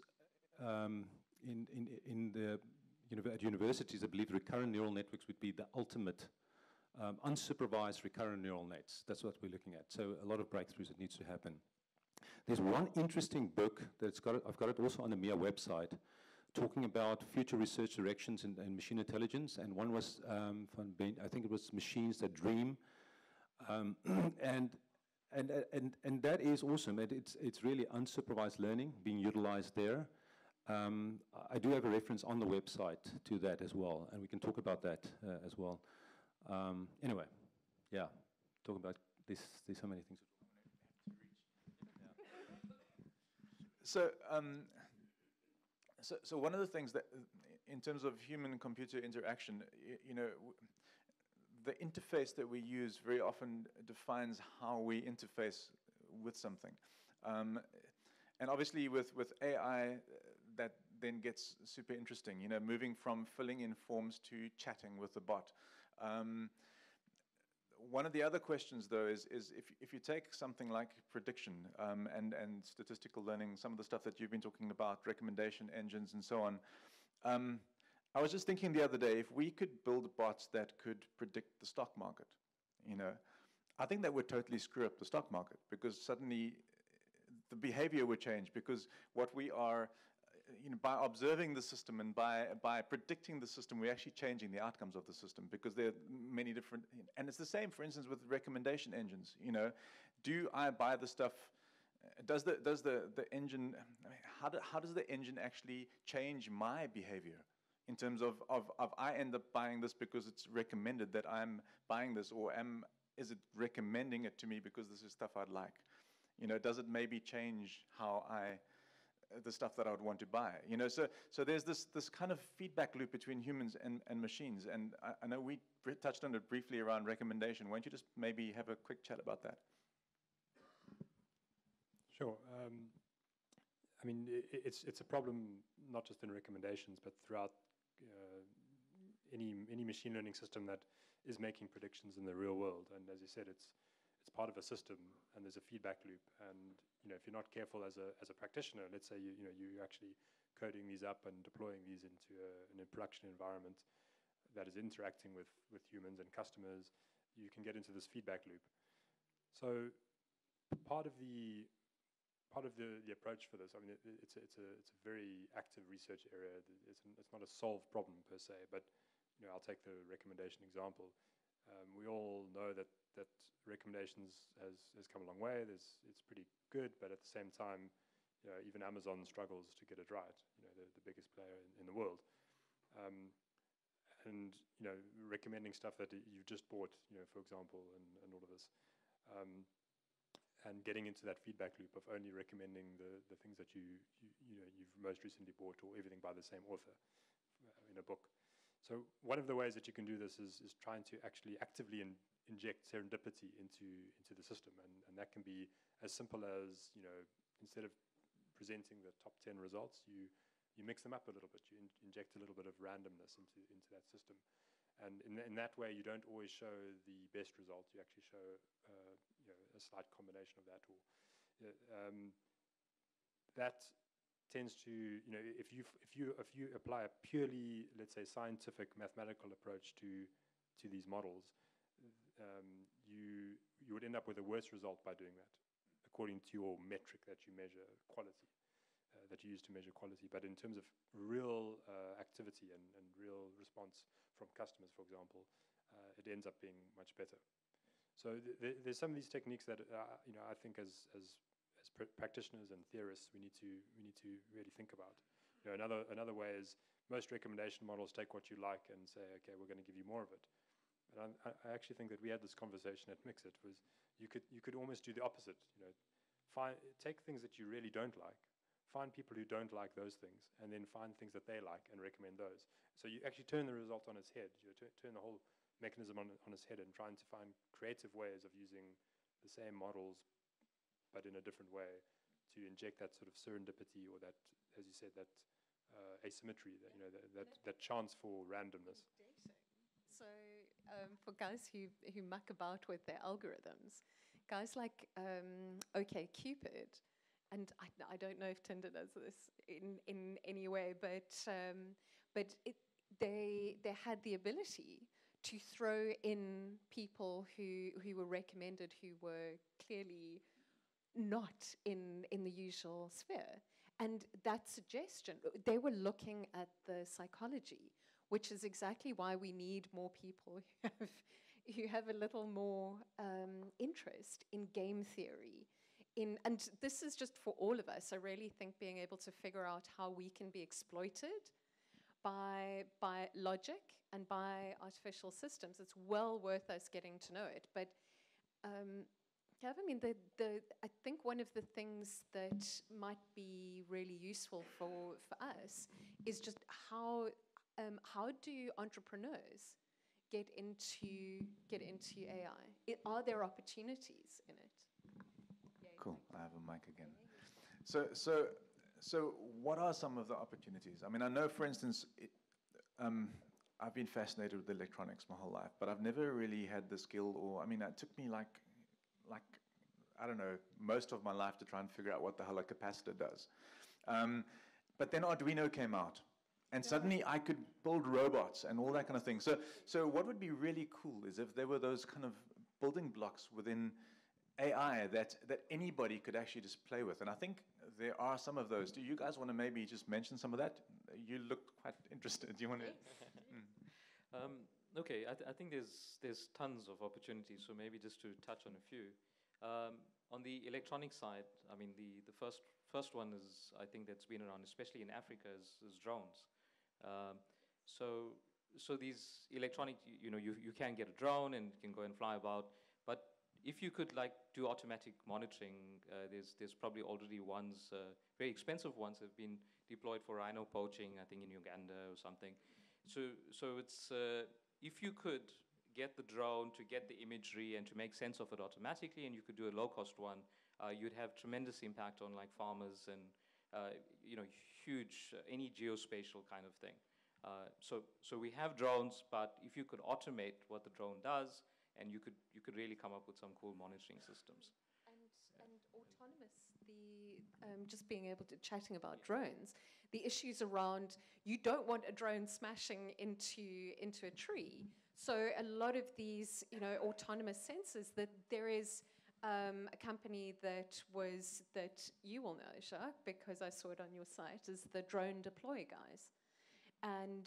at universities, I believe recurrent neural networks would be the ultimate unsupervised recurrent neural nets. That's what we're looking at. So a lot of breakthroughs that needs to happen. There's one interesting book that's I've got it also on the MIA website, talking about future research directions in machine intelligence, and one was I think it was Machines That Dream. And that is awesome. It's really unsupervised learning being utilized there. I do have a reference on the website to that as well, and we can talk about that as well. Anyway, yeah, talking about this. There's so many things. So one of the things that, in terms of human-computer interaction, you know, the interface that we use very often defines how we interface with something. And obviously with AI, that then gets super interesting, you know, moving from filling in forms to chatting with the bot. One of the other questions, though, is if you take something like prediction and statistical learning, some of the stuff that you've been talking about, recommendation engines and so on, I was just thinking the other day, if we could build bots that could predict the stock market, you know, I think that would totally screw up the stock market, because suddenly the behavior would change, because what we are by observing the system and by predicting the system, we're actually changing the outcomes of the system, because there are many different, and it's the same, for instance, with recommendation engines. Do I buy the stuff? Does the engine? How does the engine actually change my behavior in terms of I end up buying this because it's recommended that I'm buying this, or is it recommending it to me because this is stuff I'd like? Does it maybe change how the stuff that I would want to buy? So there's this kind of feedback loop between humans and machines, and I know we touched on it briefly around recommendation. Why don't you just maybe have a quick chat about that? Sure. I mean, it's a problem not just in recommendations, but throughout any machine learning system that is making predictions in the real world. And as you said, it's part of a system, and there's a feedback loop. And if you're not careful as a practitioner, let's say you're actually coding these up and deploying these into a production environment that is interacting with humans and customers, you can get into this feedback loop. So part of the approach for this, I mean, it's a very active research area. It's not a solved problem per se, but I'll take the recommendation example. We all know that recommendations has come a long way. It's pretty good, but at the same time, even Amazon struggles to get it right. The biggest player in the world, and recommending stuff that you've just bought, for example, and all of this. And getting into that feedback loop of only recommending the things that you've most recently bought, or everything by the same author in a book. So one of the ways that you can do this is trying to actually actively inject serendipity into the system, and that can be as simple as instead of presenting the top 10 results, you mix them up a little bit. You inject a little bit of randomness into that system, and in that way, you don't always show the best result. You actually show a slight combination of that, or that tends to if you apply a purely, let's say, scientific mathematical approach to these models, you would end up with a worse result by doing that, according to your metric that you measure quality, that you use to measure quality. But in terms of real activity and real response from customers, for example, it ends up being much better. So there's some of these techniques that I think as practitioners and theorists we need to really think about. Another way is most recommendation models take what you like and say, okay, we're going to give you more of it. And I actually think that we had this conversation at Mixit. Was you could almost do the opposite. Take things that you really don't like, find people who don't like those things, and then find things that they like and recommend those. So you actually turn the result on its head. You turn the whole mechanism on its head, and trying to find creative ways of using the same models but in a different way to inject that sort of serendipity, or that, as you said, that asymmetry, that chance for randomness. So for guys who muck about with their algorithms, guys like OkCupid, and I don't know if Tinder does this in any way, but they had the ability to throw in people who were recommended, who were clearly not in the usual sphere. And that suggestion, they were looking at the psychology, which is exactly why we need more people who have a little more interest in game theory. And this is just for all of us. I really think being able to figure out how we can be exploited by logic and by artificial systems, it's well worth us getting to know it. But I mean, I think one of the things that might be really useful for us is just how do entrepreneurs get into AI? Are there opportunities in it? Cool. I have a mic again. So what are some of the opportunities? I mean, I know, for instance, I've been fascinated with electronics my whole life, but I've never really had the skill, or I mean, it took me like I don't know, most of my life to try and figure out what the hell a capacitor does. But then Arduino came out, and suddenly I could build robots and all that kind of thing. So what would be really cool is if there were those kind of building blocks within AI that anybody could actually just play with. And I think there are some of those. Do you guys want to maybe just mention some of that? You looked quite interested. Do you want to? Okay, I think there's tons of opportunities, so maybe just to touch on a few. On the electronic side, I mean, the first one is, I think that's been around, especially in Africa, is drones. So these electronic, you can get a drone and you can go and fly about, but if you could do automatic monitoring, there's probably already ones, very expensive ones have been deployed for rhino poaching, I think in Uganda or something. So it's, if you could get the drone to get the imagery and to make sense of it automatically, and you could do a low-cost one, you'd have tremendous impact on farmers and huge any geospatial kind of thing. So we have drones, but if you could automate what the drone does, and you could really come up with some cool monitoring systems. And autonomous, just being able to chatting about drones, the issues around you don't want a drone smashing into a tree. So a lot of these, autonomous sensors, that there is a company that you will know, Jacque, because I saw it on your site, is the Drone Deploy guys. And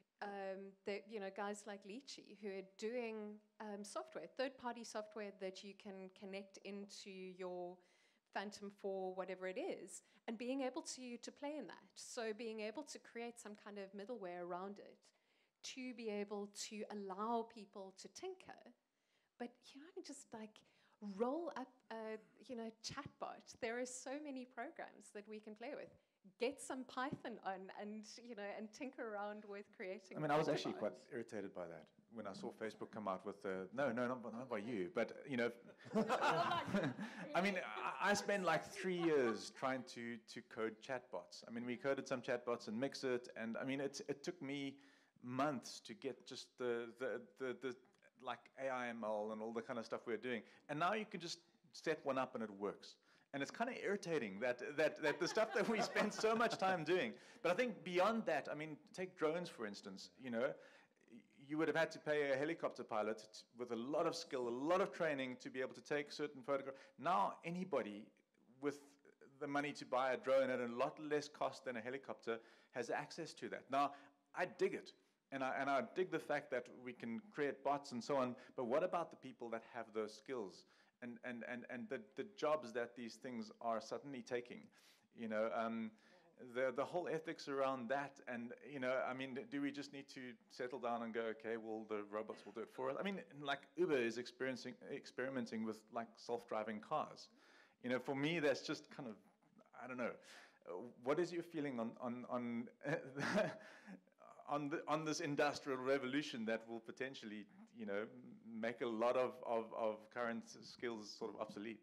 guys like Lychee who are doing software, third-party software that you can connect into your Phantom 4, whatever it is, and being able to play in that. So being able to create some kind of middleware around it to be able to allow people to tinker, but just roll up a chatbot. There are so many programs that we can play with. Get some Python on and tinker around with creating. I mean, I was actually quite irritated by that when I saw Facebook come out with the not by you, but I mean, I spent 3 years trying to code chatbots. I mean, we coded some chatbots and mix it, and I mean, it took me months to get just the AIML and all the kind of stuff we're doing, and now you can just set one up and it works. And it's kind of irritating that the stuff that we spend so much time doing. But I think beyond that, I mean, take drones, for instance. You would have had to pay a helicopter pilot with a lot of skill, a lot of training to be able to take certain photographs. Now, anybody with the money to buy a drone at a lot less cost than a helicopter has access to that. Now, I dig it. And I dig the fact that we can create bots and so on. But what about the people that have those skills? And the jobs that these things are suddenly taking, the whole ethics around that, and I mean, do we just need to settle down and go, okay, well, the robots will do it for us? I mean, Uber is experimenting with self-driving cars. For me, that's just kind of, I don't know. What is your feeling on this industrial revolution that will potentially, make a lot of current skills sort of obsolete?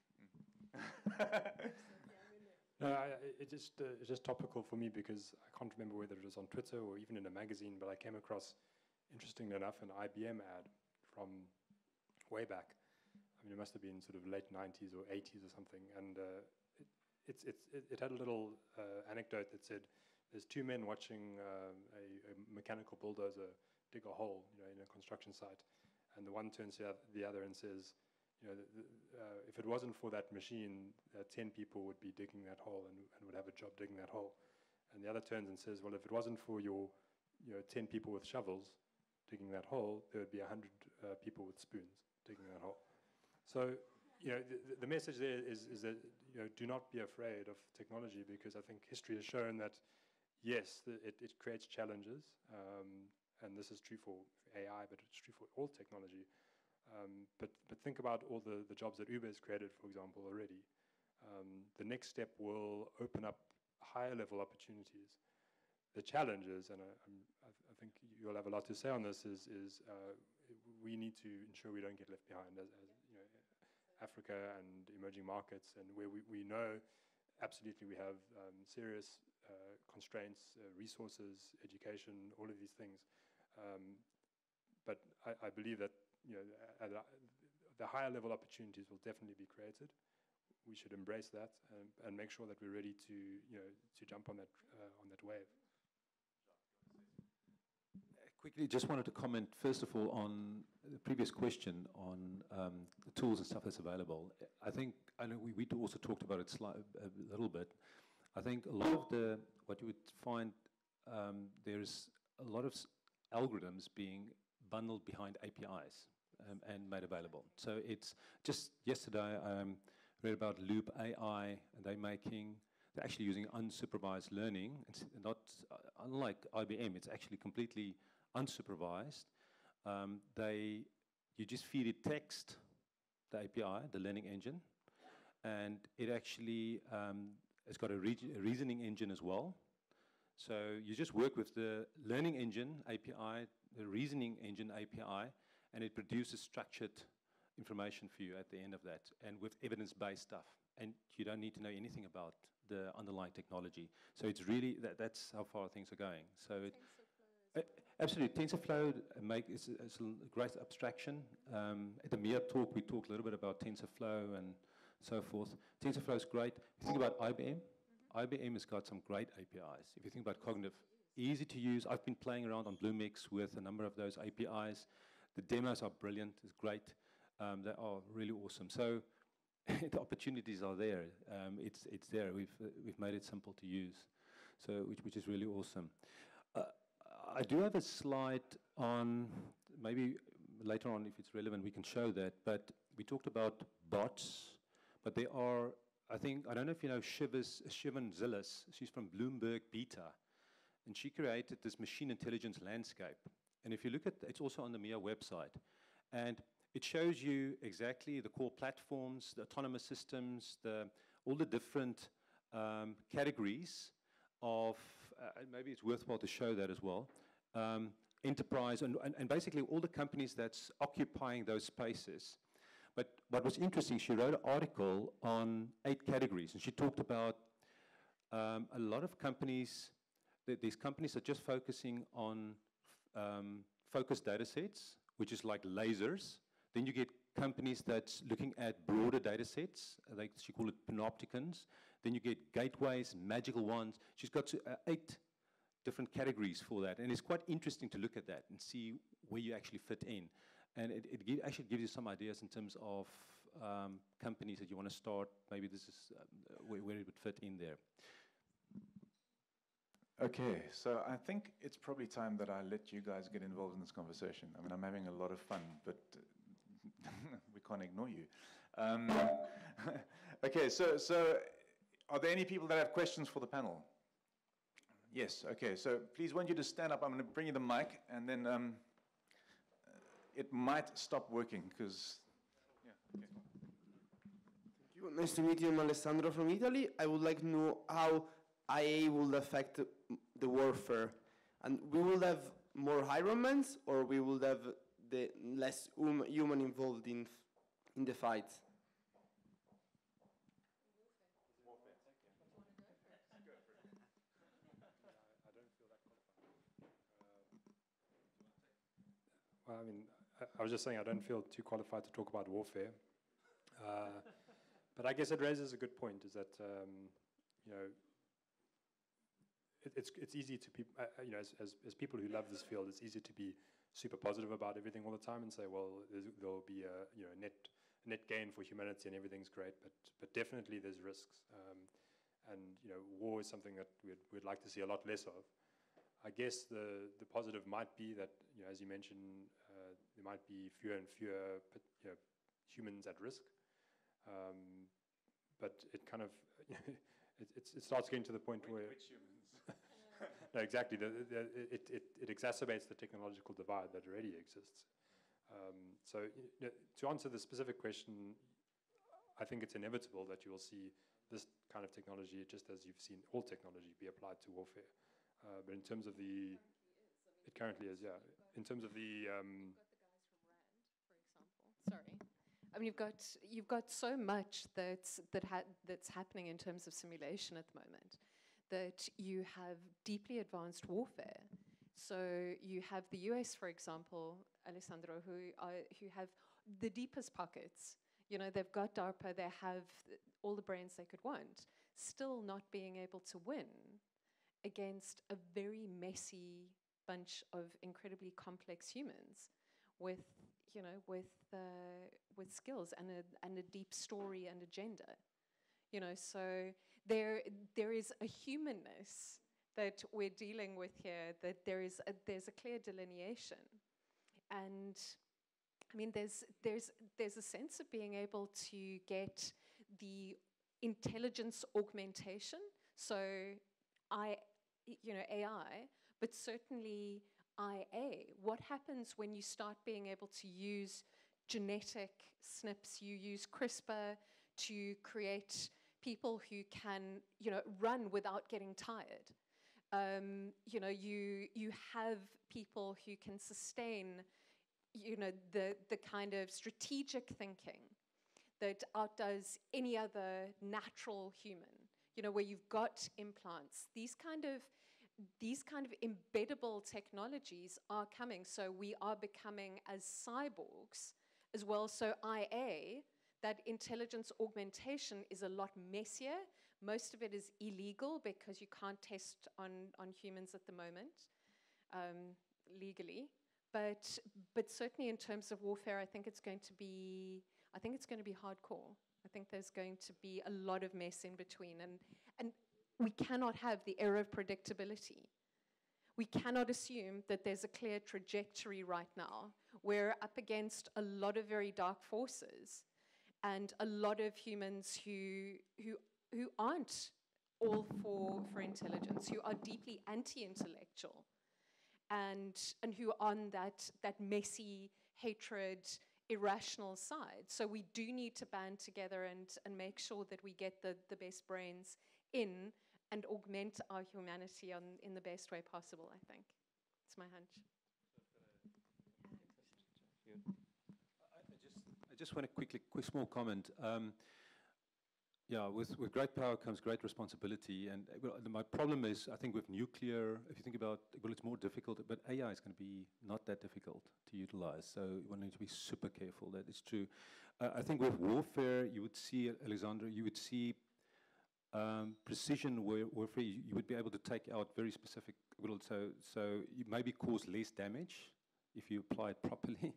No, it's just topical for me because I can't remember whether it was on Twitter or even in a magazine, but I came across, interestingly enough, an IBM ad from way back. I mean, it must have been sort of late 90s or 80s or something, and it had a little anecdote that said there's two men watching a mechanical bulldozer dig a hole, in a construction site, and the one turns to the other and says, if it wasn't for that machine, 10 people would be digging that hole and would have a job digging that hole. And the other turns and says, well, if it wasn't for your 10 people with shovels digging that hole, there would be 100 people with spoons digging that hole. So, the message there is that, do not be afraid of technology, because I think history has shown that, yes, it creates challenges, and this is true for AI, but it's true for all technology. But think about all the jobs that Uber has created, for example, already. The next step will open up higher level opportunities. The challenges, and I think you'll have a lot to say on this, is we need to ensure we don't get left behind as Africa and emerging markets, and where we know absolutely we have serious constraints, resources, education, all of these things. But I believe that the higher level opportunities will definitely be created. We should embrace that and make sure that we're ready to jump on that wave. Quickly, just wanted to comment, first of all, on the previous question on the tools and stuff that's available. I know we also talked about it a little bit. I think a lot of what you would find, there's a lot of algorithms being bundled behind APIs and made available. So it's just yesterday I read about Loop AI, and they're actually using unsupervised learning. It's not, unlike IBM, it's actually completely unsupervised. You just feed it text, the API, the learning engine, and it actually it's got a reasoning engine as well. So you just work with the learning engine API, the reasoning engine API, and it produces structured information for you at the end of that, and with evidence-based stuff. And you don't need to know anything about the underlying technology. So it's really, that's how far things are going. So absolutely, TensorFlow is a great abstraction. At the MIA talk, we talked a little bit about TensorFlow and so forth. TensorFlow is great. If you think about IBM, IBM has got some great APIs. If you think about cognitive, easy to use. I've been playing around on Bluemix with a number of those APIs. The demos are brilliant, it's great. They are really awesome. So the opportunities are there. It's there. We've made it simple to use, so which is really awesome. I do have a slide on, maybe later on if it's relevant we can show that, but we talked about bots, but there are, I don't know if you know Shivan Zillis, she's from Bloomberg Beta, and she created this machine intelligence landscape. And if you look at, it's also on the MIA website, and it shows you exactly the core platforms, the autonomous systems, all the different categories of, maybe it's worthwhile to show that as well, enterprise, and basically all the companies that's occupying those spaces. But what was interesting, she wrote an article on 8 categories, and she talked about a lot of companies, these companies are just focusing on focused data sets, which is like lasers. Then you get companies that's looking at broader data sets, she called it panopticons. Then you get gateways, magical ones. She's got 8 different categories for that. And it's quite interesting to look at that and see where you actually fit in. And it actually gives you some ideas in terms of companies that you want to start. Maybe this is where it would fit in there. Okay, so I think it's probably time that I let you guys get involved in this conversation. I mean, I'm having a lot of fun, but we can't ignore you. Okay, so are there any people that have questions for the panel? Yes, okay, so please, want you to stand up. I'm going to bring you the mic, and then it might stop working, because, yeah, okay. Thank you. Nice to meet you. I'm Alessandro from Italy. I would like to know how IA will affect the warfare. And we will have more Ironmans, or we will have the less human involved in the fight? Well, I mean, I was just saying I don't feel too qualified to talk about warfare. But I guess it raises a good point, is that, you know, it's easy to, you know, as people who love this field, it's easy to be super positive about everything all the time and say, well, there'll be a, you know, net gain for humanity and everything's great, but definitely there's risks. And, you know, war is something that we'd like to see a lot less of. I guess the positive might be that, you know, as you mentioned, there might be fewer and fewer, you know, humans at risk. But it kind of, it starts getting to the point where... Which humans? No, exactly. It exacerbates the technological divide that already exists. So, you know, to answer the specific question, I think it's inevitable that you will see this kind of technology, just as you've seen all technology, be applied to warfare. But in terms of the... It currently is, yeah. In terms of the... Sorry. I mean, you've got so much that's happening in terms of simulation at the moment, that you have deeply advanced warfare. So you have the US, for example, Alessandro, who have the deepest pockets. You know, they've got DARPA, they have all the brains they could want, still not being able to win against a very messy bunch of incredibly complex humans with, with skills and a deep story and agenda. So there is a humanness that we're dealing with here, that there's a clear delineation. And I mean, there's a sense of being able to get the intelligence augmentation, so AI, but certainly IA. What happens when you start being able to use genetic SNPs, you use CRISPR to create people who can, run without getting tired. You have people who can sustain, the kind of strategic thinking that outdoes any other natural human. Where you've got implants. These kind of embeddable technologies are coming. So we are becoming as cyborgs as well. So IA, that intelligence augmentation, is a lot messier. Most of it is illegal because you can't test on humans at the moment, legally. But certainly in terms of warfare, I think it's going to be hardcore. I think there's going to be a lot of mess in between, and we cannot have the error of predictability. We cannot assume that there's a clear trajectory right now. We're up against a lot of very dark forces, and a lot of humans who aren't all for intelligence, who are deeply anti-intellectual, and who are on that messy hatred, irrational side. So we do need to band together and make sure that we get the best brains in and augment our humanity in the best way possible, I think. It's my hunch. I just want to quick small comment. Yeah, with great power comes great responsibility. And my problem is, I think with nuclear, if you think about, it's more difficult, but AI is going to be not that difficult to utilize. So we need to be super careful. That is true. I think with warfare, you would see, Alexander, you would see precision warfare. You would be able to take out very specific, so you maybe cause less damage if you apply it properly.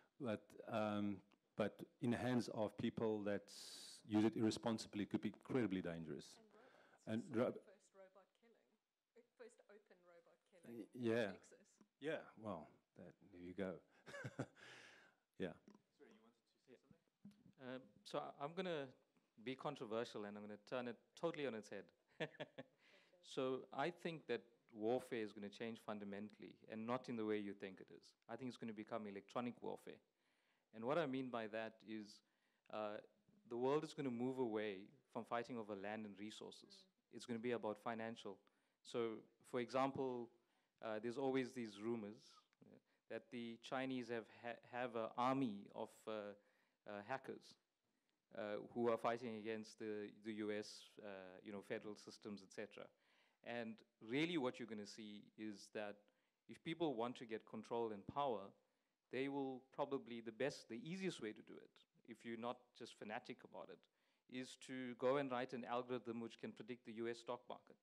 But in the hands of people that use it irresponsibly, it could be incredibly dangerous. And first robot killing, first open robot killing. Yeah. Texas. Yeah. Well, there you go. Yeah. Sorry, you wanted to say something? So I'm going to be controversial, and I'm going to turn it totally on its head. So I think that warfare is going to change fundamentally, and not in the way you think it is. I think it's going to become electronic warfare. And what I mean by that is the world is going to move away from fighting over land and resources. It's going to be about financial. So, for example, there's always these rumors that the Chinese have an army of hackers who are fighting against the US, federal systems, etc. And really what you're going to see is that if people want to get control and power, they will probably, the easiest way to do it, if you're not just fanatic about it, is to go and write an algorithm which can predict the US stock market.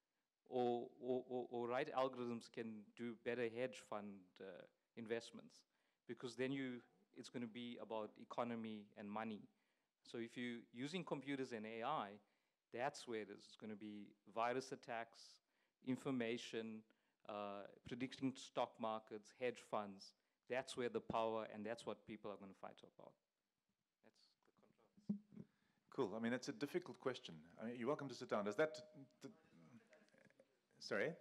Or write algorithms can do better hedge fund investments. Because then it's going to be about economy and money. So if you're using computers and AI, that's where it is. It's going to be virus attacks, information, predicting stock markets, hedge funds. That's where the power, and that's what people are going to fight about. That's the controversy. Cool. I mean, it's a difficult question. I mean, you're welcome to sit down. Does that... Sorry?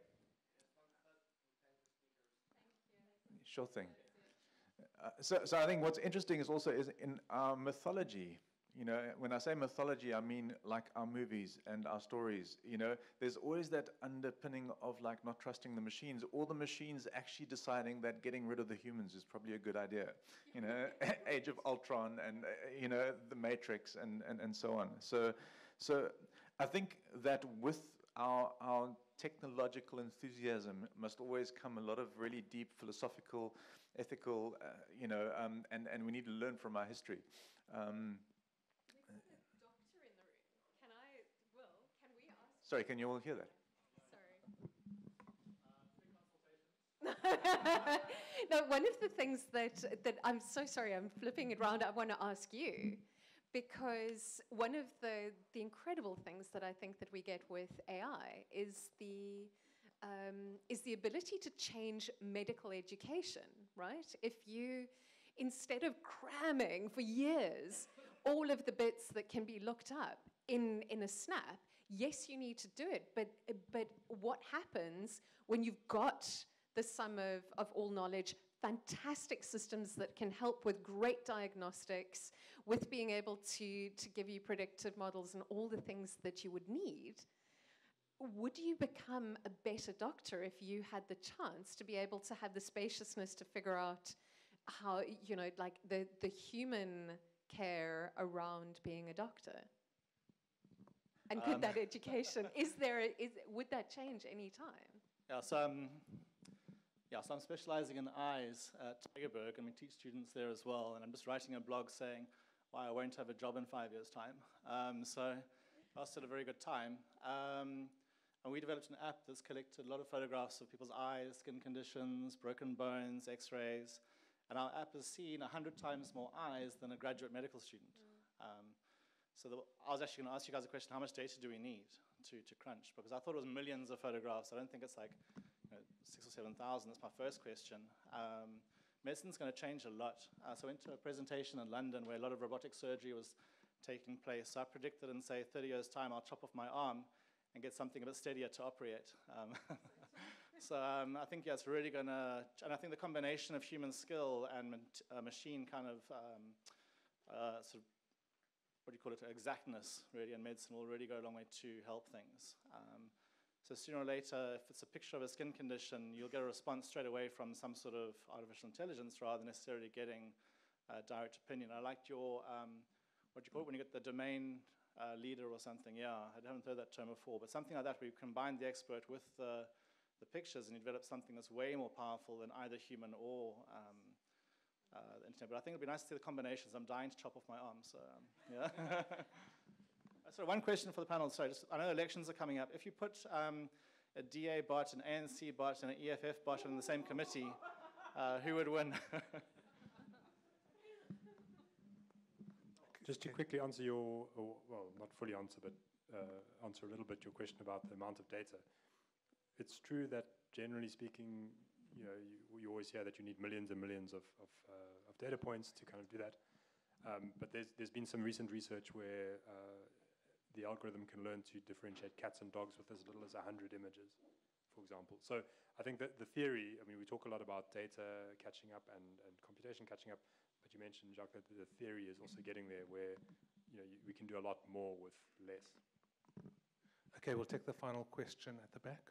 Sure thing. So I think what's interesting is also in our mythology. When I say mythology, I mean like our movies and our stories. There's always that underpinning of like not trusting the machines, or the machines actually deciding that getting rid of the humans is probably a good idea. Age of Ultron and the Matrix and so on. So I think that with our technological enthusiasm must always come a lot of really deep philosophical, ethical, and we need to learn from our history. Sorry, can you all hear that? Sorry. No, one of the things that I'm so sorry, I'm flipping it around, I want to ask you, because one of the incredible things that I think that we get with AI is the ability to change medical education, right? If you, instead of cramming for years all of the bits that can be looked up in a snap, yes, you need to do it, but what happens when you've got the sum of all knowledge, fantastic systems that can help with great diagnostics, with being able to give you predictive models and all the things that you would need? Would you become a better doctor if you had the chance to be able to have the spaciousness to figure out how, you know, like the human care around being a doctor? And could that education, would that change any time? Yeah, so I'm specializing in eyes at Tegerberg, and we teach students there as well. And I'm just writing a blog saying why I won't have a job in 5 years' time. So that's at a very good time. And we developed an app that's collected a lot of photographs of people's eyes, skin conditions, broken bones, x-rays. And our app has seen 100 times more eyes than a graduate medical student. I was actually going to ask you guys a question, how much data do we need to crunch? Because I thought it was millions of photographs. I don't think it's like 6,000 or 7,000. That's my first question. Medicine's going to change a lot. So I went to a presentation in London where a lot of robotic surgery was taking place. So I predicted in, say, 30 years' time, I'll chop off my arm and get something a bit steadier to operate. I think, yeah, it's really going to, and I think the combination of human skill and machine kind of sort of, what do you call it, exactness, really, in medicine will really go a long way to help things. So sooner or later, if it's a picture of a skin condition, you'll get a response straight away from some sort of artificial intelligence rather than necessarily getting direct opinion. I liked your, what do you call it, when you get the domain leader or something. Yeah, I haven't heard that term before, but something like that where you combine the expert with the pictures and you develop something that's way more powerful than either human or the internet. But I think it'd be nice to see the combinations. I'm dying to chop off my arm, so yeah. So one question for the panel. Sorry, I know elections are coming up. If you put a DA bot, an ANC bot, and an EFF bot in the same committee, who would win? Just to quickly answer your, well, not fully answer, but answer a little bit your question about the amount of data. It's true that generally speaking, you know, you always hear that you need millions and millions of data points to kind of do that. But there's been some recent research where the algorithm can learn to differentiate cats and dogs with as little as 100 images, for example. So I think that the theory, I mean, we talk a lot about data catching up and computation catching up, but you mentioned, Jacque, that the theory is also getting there where, you know, we can do a lot more with less. Okay, we'll take the final question at the back.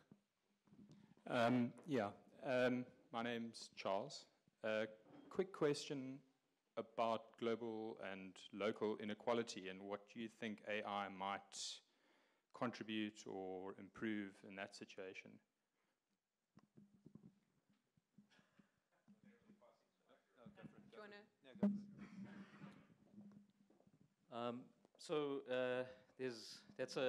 My name's Charles. Quick question about global and local inequality and what you think AI might contribute or improve in that situation. Do you want to? There's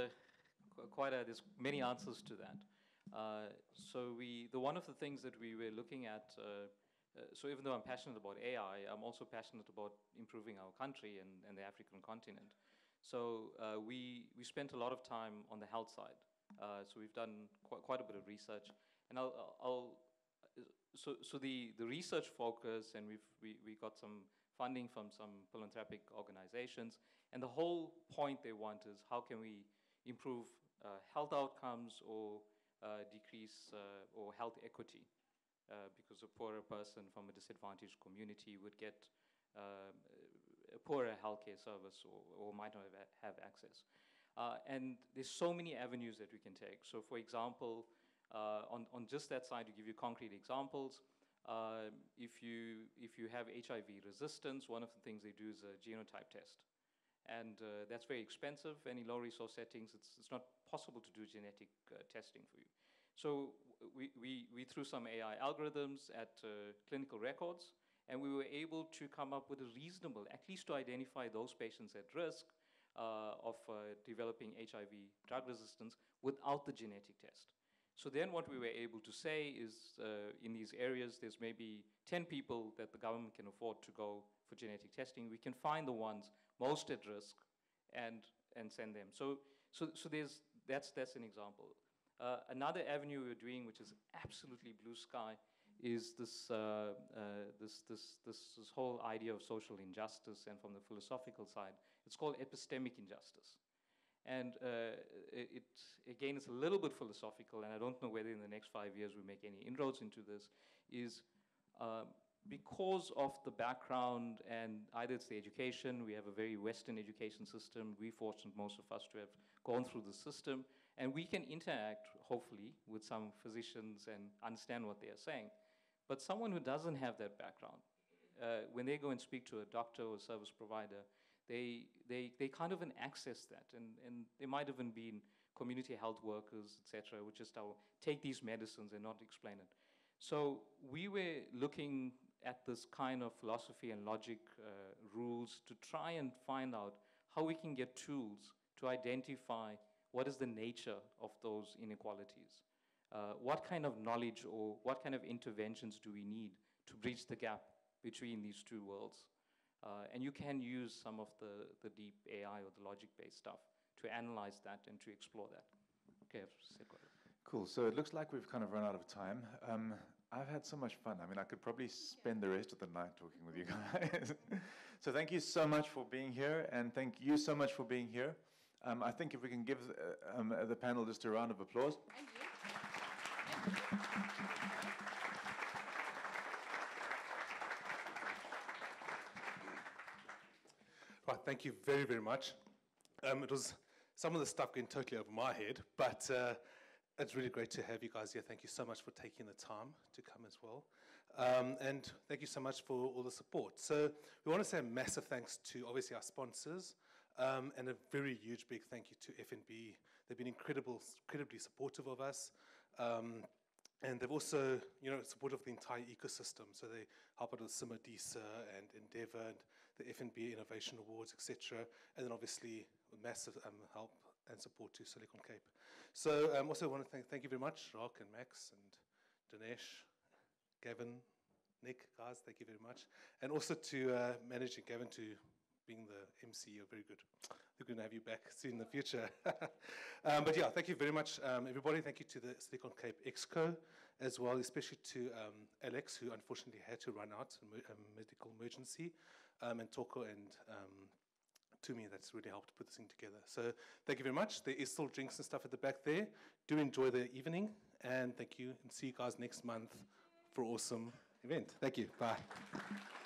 many answers to that. One of the things that we were looking at, so even though I'm passionate about AI, I'm also passionate about improving our country and the African continent. So we spent a lot of time on the health side. So we've done quite a bit of research, and the research focus, and we got some funding from some philanthropic organizations, and the whole point they want is how can we improve health outcomes or decrease or health equity, because a poorer person from a disadvantaged community would get a poorer healthcare service or might not have access. And there's so many avenues that we can take. So for example, on just that side, to give you concrete examples, if you have HIV resistance, one of the things they do is a genotype test. And that's very expensive, and in low resource settings, it's not possible to do genetic testing for you. So we threw some AI algorithms at clinical records, and we were able to come up with a reasonable, at least to identify those patients at risk of developing HIV drug resistance without the genetic test. So then what we were able to say is in these areas, there's maybe 10 people that the government can afford to go for genetic testing. We can find the ones most at risk and send them. So that's an example. Another avenue we're doing, which is absolutely blue sky, is this whole idea of social injustice, and from the philosophical side, it's called epistemic injustice. And again, it's a little bit philosophical, and I don't know whether in the next 5 years we make any inroads into this, is because of the background, and either it's the education, we have a very Western education system, we're fortunate, most of us, to have gone through the system, and we can interact, hopefully, with some physicians and understand what they are saying. But someone who doesn't have that background, when they go and speak to a doctor or service provider, they can't even access that, and they might even be community health workers, etc., which just take these medicines and not explain it. So we were looking at this kind of philosophy and logic rules to try and find out how we can get tools to identify what is the nature of those inequalities. What kind of knowledge or what kind of interventions do we need to bridge the gap between these two worlds? And you can use some of the deep AI or the logic-based stuff to analyze that and to explore that. Okay, I've said quite a lot. Cool. So it looks like we've kind of run out of time. I've had so much fun. I mean, I could probably spend the rest of the night talking with you guys. So thank you so much for being here, and thank you so much for being here. I think if we can give the panel just a round of applause. Thank you. Right, thank you very, very much. It was some of the stuff going totally over my head, but it's really great to have you guys here. Thank you so much for taking the time to come as well. And thank you so much for all the support. So we want to say a massive thanks to, obviously, our sponsors, and a very huge big thank you to F&B. They've been incredibly supportive of us. And they've also, supported the entire ecosystem. So they help out with Simodisa and Endeavour and the F&B Innovation Awards, etc. And then obviously massive help and support to Silicon Cape. So also want to thank you very much, Jacque and Max and Dinesh, Gavin, Nick, guys, thank you very much. And also to managing Gavin to being the MC, you're very good. We're going to have you back soon in the future. But yeah, thank you very much, everybody. Thank you to the Silicon Cape Exco as well, especially to Alex, who unfortunately had to run out, a medical emergency, and Toko and Tumi, that's really helped put this thing together. So thank you very much. There is still drinks and stuff at the back there. Do enjoy the evening, and thank you, and see you guys next month for an awesome event. Thank you. Bye.